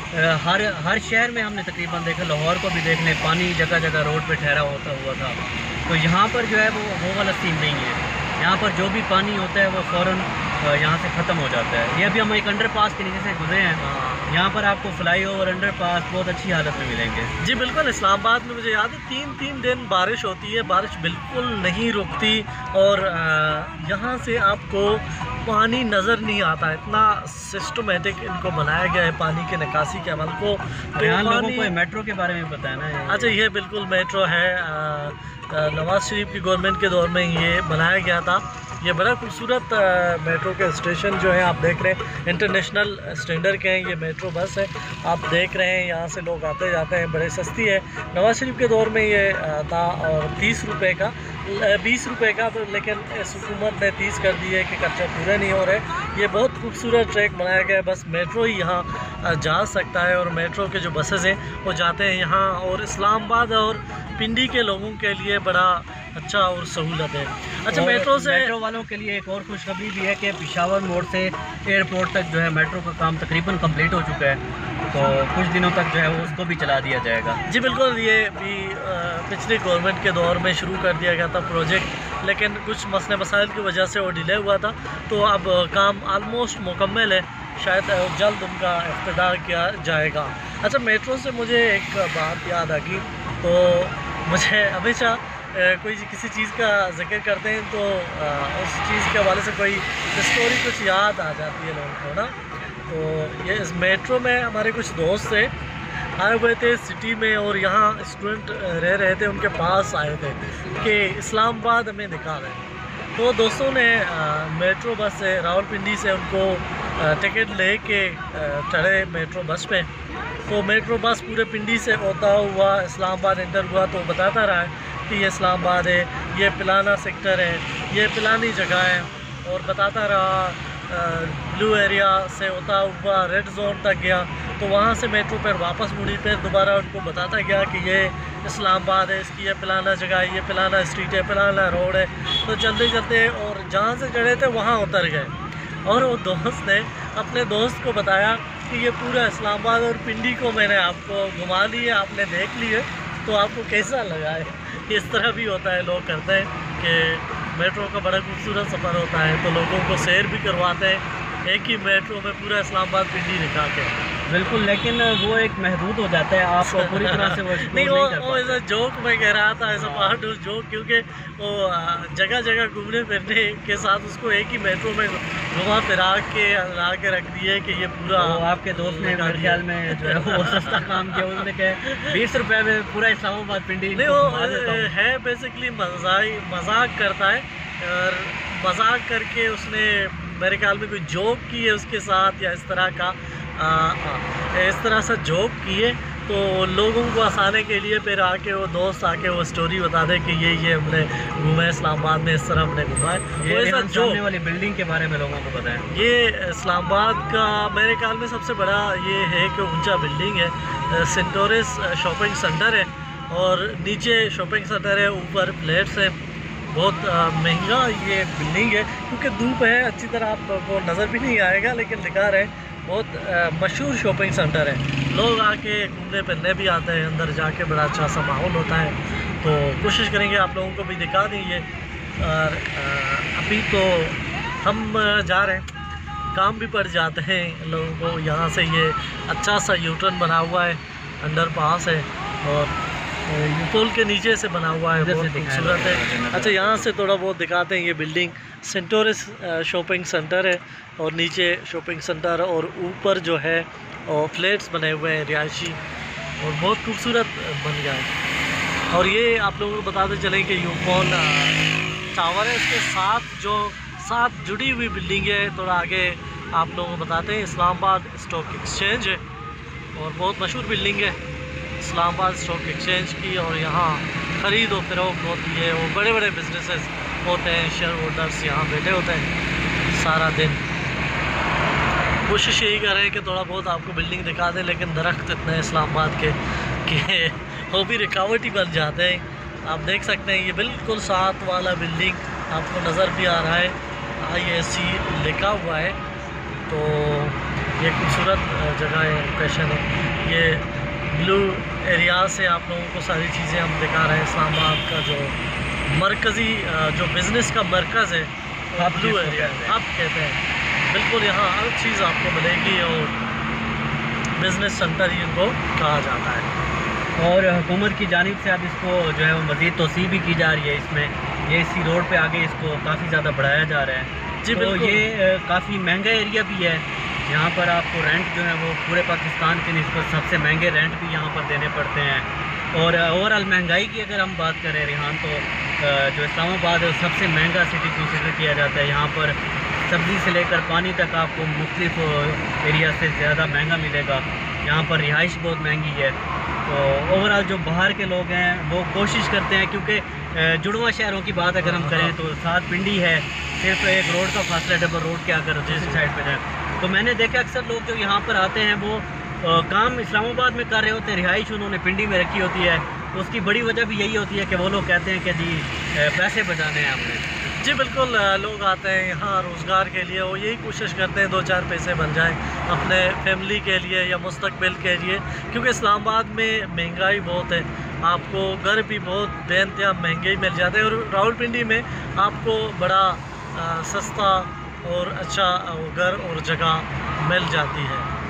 हर शहर में हमने तकरीबन देखा, लाहौर को भी देख लें, पानी जगह जगह रोड पे ठहरा होता हुआ था। तो यहाँ पर जो है वो वाला सीन नहीं है। यहाँ पर जो भी पानी होता है वो फ़ौरन यहाँ से ख़त्म हो जाता है। ये अभी हम एक अंडरपास के नीचे से गुजरे हैं, यहाँ पर आपको फ्लाईओवर, अंडरपास बहुत अच्छी हालत में मिलेंगे। जी बिल्कुल, इस्लामाबाद में मुझे याद है 3 दिन बारिश होती है, बारिश बिल्कुल नहीं रुकती, और यहाँ से आपको पानी नज़र नहीं आता। इतना सिस्टमेटिक इनको बनाया गया है पानी के निकासी के अमल को। तो यहाँ लोगों को मेट्रो के बारे में बताया ना। अच्छा, ये बिल्कुल मेट्रो है, नवाज़ शरीफ की गवर्नमेंट के दौर में ये बनाया गया था। ये बड़ा खूबसूरत मेट्रो के स्टेशन जो है आप देख रहे हैं, इंटरनेशनल स्टैंडर्ड के हैं। ये मेट्रो बस है, आप देख रहे हैं, यहाँ से लोग आते जाते हैं, बड़े सस्ती है। नवाज़ शरीफ के दौर में ये था और 30 रुपये का, 20 रुपये का, तो लेकिन इस हुकूमत ने 30 कर दी है कि खर्चा पूरे नहीं हो रहे। ये बहुत खूबसूरत ट्रैक बनाया गया है, बस मेट्रो ही यहाँ जा सकता है, और मेट्रो के जो बसेस हैं वो जाते हैं यहाँ। और इस्लामाबाद और पिंडी के लोगों के लिए बड़ा अच्छा और सहूलत है। अच्छा, मेट्रो वालों के लिए एक और खुशखबरी भी है कि पेशावर मोड़ से एयरपोर्ट तक जो है मेट्रो का काम तकरीबन कंप्लीट हो चुका है, तो कुछ दिनों तक जो है वो उसको भी चला दिया जाएगा। जी बिल्कुल, ये भी पिछली गवर्नमेंट के दौर में शुरू कर दिया गया था प्रोजेक्ट, लेकिन कुछ मसले मसाइल की वजह से वो डिले हुआ था। तो अब काम आलमोस्ट मुकम्मल है, शायद जल्द उनका इफ्तिताह किया जाएगा। अच्छा, मेट्रो से मुझे एक बात याद आ गई, तो मुझे हमेशा कोई किसी चीज़ का जिक्र करते हैं तो उस चीज़ के हवाले से कोई स्टोरी कुछ याद आ जाती है लोगों को ना। तो ये इस मेट्रो में हमारे कुछ दोस्त थे, आए हुए थे सिटी में, और यहाँ स्टूडेंट रह रहे थे, उनके पास आए थे कि इस्लामाबाद हमें दिखा रहे हैं। तो दोस्तों ने मेट्रो बस से रावलपिंडी से उनको टिकट ले के चढ़े मेट्रो बस पे। तो मेट्रो बस पूरे पिंडी से होता हुआ इस्लामाबाद एंटर हुआ। तो बताता रहा है कि ये इस्लामाबाद है, ये पिलाना सेक्टर है, ये पिलानी जगह है, और बताता रहा ब्लू एरिया से होता हुआ रेड जोन तक गया। तो वहाँ से मेट्रो पर वापस मुड़ी, फिर दोबारा उनको बताता गया कि ये इस्लामाबाद है, इसकी ये पिलाना जगह है, ये पिलाना स्ट्रीट है, पिलाना रोड है। तो चलते चलते और जहाँ से चढ़े थे वहाँ उतर गए, और वो दोस्त ने अपने दोस्त को बताया कि ये पूरा इस्लामाबाद और पिंडी को मैंने आपको घुमा लिए, आपने देख लिए, तो आपको कैसा लगा है। इस तरह भी होता है, लोग करते हैं कि मेट्रो का बड़ा खूबसूरत सफ़र होता है, तो लोगों को सैर भी करवाते हैं एक ही मेट्रो में पूरा इस्लामाबाद पिंडी दिखा के। बिल्कुल, लेकिन वो एक महदूद हो जाता है, आप पूरी तरह से वो नहीं, वो ऐसा जोक मैं कह रहा था, ऐसा पार्ट जोक, क्योंकि वो जगह जगह घूमने फिरने के साथ उसको एक ही मेट्रो में घुमा फिरा के ला के रख दिए कि ये पूरा। आपके दोस्त ने मेरे ख्याल में जो है वो सस्ता काम किया, उन्होंने कहा 20 रुपये में पूरा इस्लामाबाद पिंडी। नहीं, वो है बेसिकली मजाक करता है, और मजाक करके उसने मेरे ख्याल में कोई जोक की है उसके साथ, या इस तरह का इस तरह से जोक किए, तो लोगों को हंसाने के लिए फिर आके वो दोस्त आके वो स्टोरी बता दे कि ये हमने घूमा इस्लामाबाद में, इस तरह हमने घूमा है। ये सामने वाली बिल्डिंग के बारे में लोगों को पता है, ये इस्लामाबाद का मेरे ख्याल में सबसे बड़ा ये है कि ऊंचा बिल्डिंग है, सेंटोरस शॉपिंग सेंटर है, और नीचे शॉपिंग सेंटर है, ऊपर फ्लैट्स हैं। बहुत महंगा ये बिल्डिंग है, क्योंकि धूप है, अच्छी तरह आपको नज़र भी नहीं आएगा, लेकिन दिखा रहे हैं बहुत मशहूर शॉपिंग सेंटर है। लोग आके घूमने फिरने भी आते हैं, अंदर जाके बड़ा अच्छा सा माहौल होता है। तो कोशिश करेंगे आप लोगों को भी दिखा देंगे। और अभी तो हम जा रहे हैं, काम भी पड़ जाते हैं लोगों को। यहाँ से ये अच्छा सा यूटर्न बना हुआ है, अंडरपास है, और पुल के नीचे से बना हुआ है, बहुत खूबसूरत है। अच्छा, यहाँ से थोड़ा बहुत दिखाते हैं। ये बिल्डिंग सेंटोरस शॉपिंग सेंटर है, और नीचे शॉपिंग सेंटर, और ऊपर जो है और फ्लैट्स बने हुए हैं रिहायशी, और बहुत खूबसूरत बन गया है। और ये आप लोगों को बताते चलें कि यूकॉन टावर है, इसके साथ जुड़ी हुई बिल्डिंग है। थोड़ा आगे आप लोगों को बताते हैं, इस्लामाबाद स्टॉक एक्सचेंज है, और बहुत मशहूर बिल्डिंग है इस्लामाबाद स्टॉक एक्सचेंज की। और यहाँ ख़रीद और फरोख्त होती है, वो बड़े बड़े बिजनेसेस होते हैं, शेयर होल्डर्स यहाँ बैठे होते हैं सारा दिन। कोशिश यही कर रहे हैं कि थोड़ा बहुत आपको बिल्डिंग दिखा दें, लेकिन दरख्त इतने इस्लामाबाद के कि वो भी रुकावट ही बन जाते हैं। आप देख सकते हैं, ये बिल्कुल साथ वाला बिल्डिंग आपको नज़र भी आ रहा है, IAC लिखा हुआ है। तो ये खूबसूरत जगह है, लोकेशन है। ये ब्लू एरिया से आप लोगों को सारी चीज़ें हम दिखा रहे हैं। इस्लामाबाद का जो मरकज़ी जो बिज़नेस का मरकज़ है, हब ब्लू एरिया हब कहते हैं। बिल्कुल यहाँ हर चीज़ आपको मिलेगी, और बिज़नेस सेंटर इनको कहा जाता है। और हुकूमत की जानिब से अब इसको जो है वो मज़ीद तोसी भी की जा रही है। इसमें ये इसी रोड पे आगे इसको काफ़ी ज़्यादा बढ़ाया जा रहा है। जी, तो ये काफ़ी महंगा एरिया भी है। यहाँ पर आपको रेंट जो है वो पूरे पाकिस्तान के निस्बत सबसे महंगे रेंट भी यहाँ पर देने पड़ते हैं। और ओवरऑल महंगाई की अगर हम बात करें रिहान, तो जो इस्लामाबाद है सबसे महंगा सिटी कंसिडर किया जाता है। यहाँ पर सब्ज़ी से लेकर पानी तक आपको मुख्तलिफ एरिया से ज़्यादा महंगा मिलेगा। यहाँ पर रिहाइश बहुत महंगी है। तो ओवरऑल जो बाहर के लोग हैं वो कोशिश करते हैं, क्योंकि जुड़वा शहरों की बात अगर हम करें तो साथ पिंडी है, सिर्फ एक रोड का फासला, डबल रोड के अगर दूसरी साइड पे जाए। तो मैंने देखा अक्सर लोग जो यहाँ पर आते हैं वो काम इस्लामाबाद में कर रहे होते हैं, रिहाइश उन्होंने पिंडी में रखी होती है। तो उसकी बड़ी वजह भी यही होती है कि वो लोग कहते हैं कि जी पैसे बचाने हैं हमने। जी बिल्कुल, लोग आते हैं यहाँ रोज़गार के लिए, वो यही कोशिश करते हैं 2-4 पैसे बन जाएं अपने फैमिली के लिए या मुस्तकबिल के लिए, क्योंकि इस्लामाबाद में महंगाई बहुत है। आपको घर भी बहुत बेइंतहा महंगे मिल जाते हैं, और रावलपिंडी में आपको बड़ा सस्ता और अच्छा घर और जगह मिल जाती है।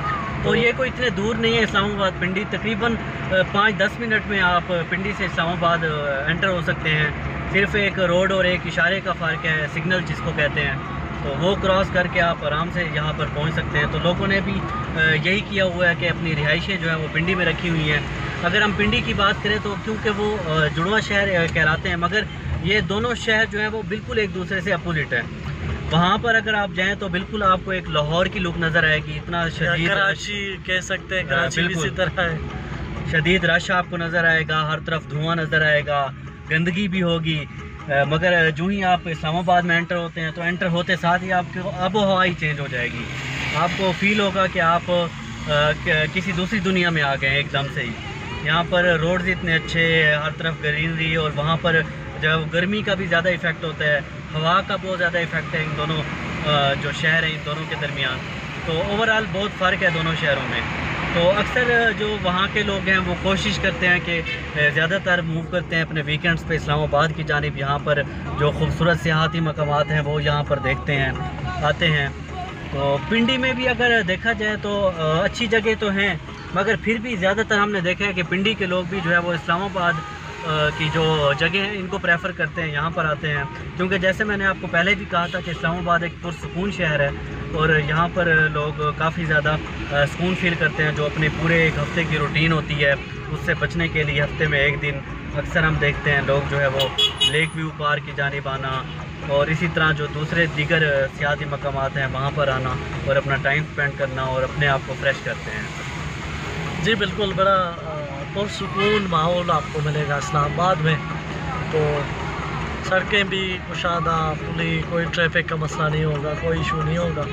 तो ये कोई इतने दूर नहीं है इस्लामाबाद पिंडी, तकरीबन 5-10 मिनट में आप पिंडी से इस्लामाबाद एंटर हो सकते हैं। सिर्फ एक रोड और एक इशारे का फ़र्क है, सिग्नल जिसको कहते हैं, तो वो क्रॉस करके आप आराम से यहाँ पर पहुँच सकते हैं। तो लोगों ने भी यही किया हुआ है कि अपनी रिहाइशें जो है वो पिंडी में रखी हुई हैं। अगर हम पिंडी की बात करें तो क्योंकि वो जुड़वा शहर कहलाते हैं, मगर ये दोनों शहर जो हैं वो बिल्कुल एक दूसरे से अपोजिट है। वहाँ पर अगर आप जाएं तो बिल्कुल आपको एक लाहौर की लुक नज़र आएगी, इतना शदीद, कराची कह सकते हैं, कराची भी इसी तरह है, शदीद रश आपको नज़र आएगा, हर तरफ धुआं नज़र आएगा, गंदगी भी होगी। मगर जो ही आप इस्लामाबाद में एंटर होते हैं तो एंटर होते साथ ही आपको आबो हवा ही चेंज हो जाएगी। आपको फील होगा कि आप किसी दूसरी दुनिया में आ गए हैं एकदम से ही। यहाँ पर रोड्स इतने अच्छे, हर तरफ ग्रीनरी, और वहाँ पर जब गर्मी का भी ज़्यादा इफ़ेक्ट होता है, हवा का बहुत ज़्यादा इफ़ेक्ट है इन दोनों जो शहर हैं इन दोनों के दरमियान। तो ओवरऑल बहुत फ़र्क है दोनों शहरों में। तो अक्सर जो वहाँ के लोग हैं वो कोशिश करते हैं कि ज़्यादातर मूव करते हैं अपने वीकेंड्स पे इस्लामाबाद की जानिब। यहाँ पर जो खूबसूरत सियाहती मकामात हैं वो यहाँ पर देखते हैं, आते हैं। तो पिंडी में भी अगर देखा जाए तो अच्छी जगह तो हैं, मगर फिर भी ज़्यादातर हमने देखा है कि पिंडी के लोग भी जो है वो इस्लामाबाद की जो जगह हैं इनको प्रेफर करते हैं, यहाँ पर आते हैं। क्योंकि जैसे मैंने आपको पहले भी कहा था कि इस्लामाबाद एक पुरसुकून शहर है और यहाँ पर लोग काफ़ी ज़्यादा सुकून फील करते हैं। जो अपने पूरे एक हफ़्ते की रूटीन होती है उससे बचने के लिए हफ़्ते में एक दिन अक्सर हम देखते हैं लोग जो है वो लेक व्यू पार्क की जानिब आना, और इसी तरह जो दूसरे दीगर सियाती मकामात हैं वहाँ पर आना और अपना टाइम स्पेंड करना और अपने आप को फ्रेश करते हैं। जी बिल्कुल, बड़ा पुरसुकून माहौल आपको मिलेगा इस्लामाबाद में। तो सड़कें भी कुशादा, खुली, कोई ट्रैफिक का मसला नहीं होगा, कोई इशू नहीं होगा।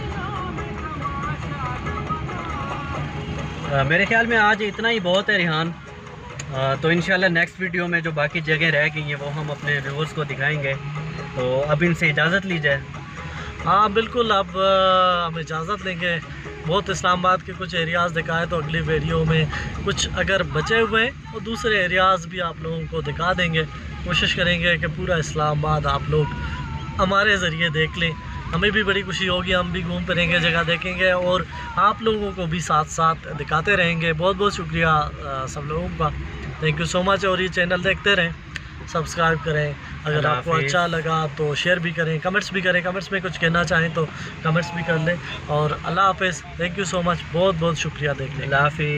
मेरे ख्याल में आज इतना ही बहुत है रिहान। तो इंशाल्लाह नेक्स्ट वीडियो में जो बाकी जगह रह गई हैं वो हम अपने व्यूअर्स को दिखाएंगे। तो अब इनसे इजाज़त ली जाए। हाँ बिल्कुल, अब हम इजाज़त लेंगे। बहुत इस्लामाबाद के कुछ एरियाज़ दिखाए, तो अगली वीडियो में कुछ अगर बचे हुए हैं तो दूसरे एरियाज़ भी आप लोगों को दिखा देंगे। कोशिश करेंगे कि पूरा इस्लामाबाद आप लोग हमारे ज़रिए देख लें। हमें भी बड़ी खुशी होगी, हम भी घूम फिरेंगे, जगह देखेंगे और आप लोगों को भी साथ साथ दिखाते रहेंगे। बहुत बहुत शुक्रिया सब लोगों का, थैंक यू सो मच। और ये चैनल देखते रहें, सब्सक्राइब करें। अगर आपको अच्छा लगा तो शेयर भी करें, कमेंट्स भी करें। कमेंट्स में कुछ कहना चाहें तो कमेंट्स भी कर लें। और अल्लाह हाफ़िज़, थैंक यू सो मच, बहुत बहुत शुक्रिया देखने। अल्लाह हाफ़िज़।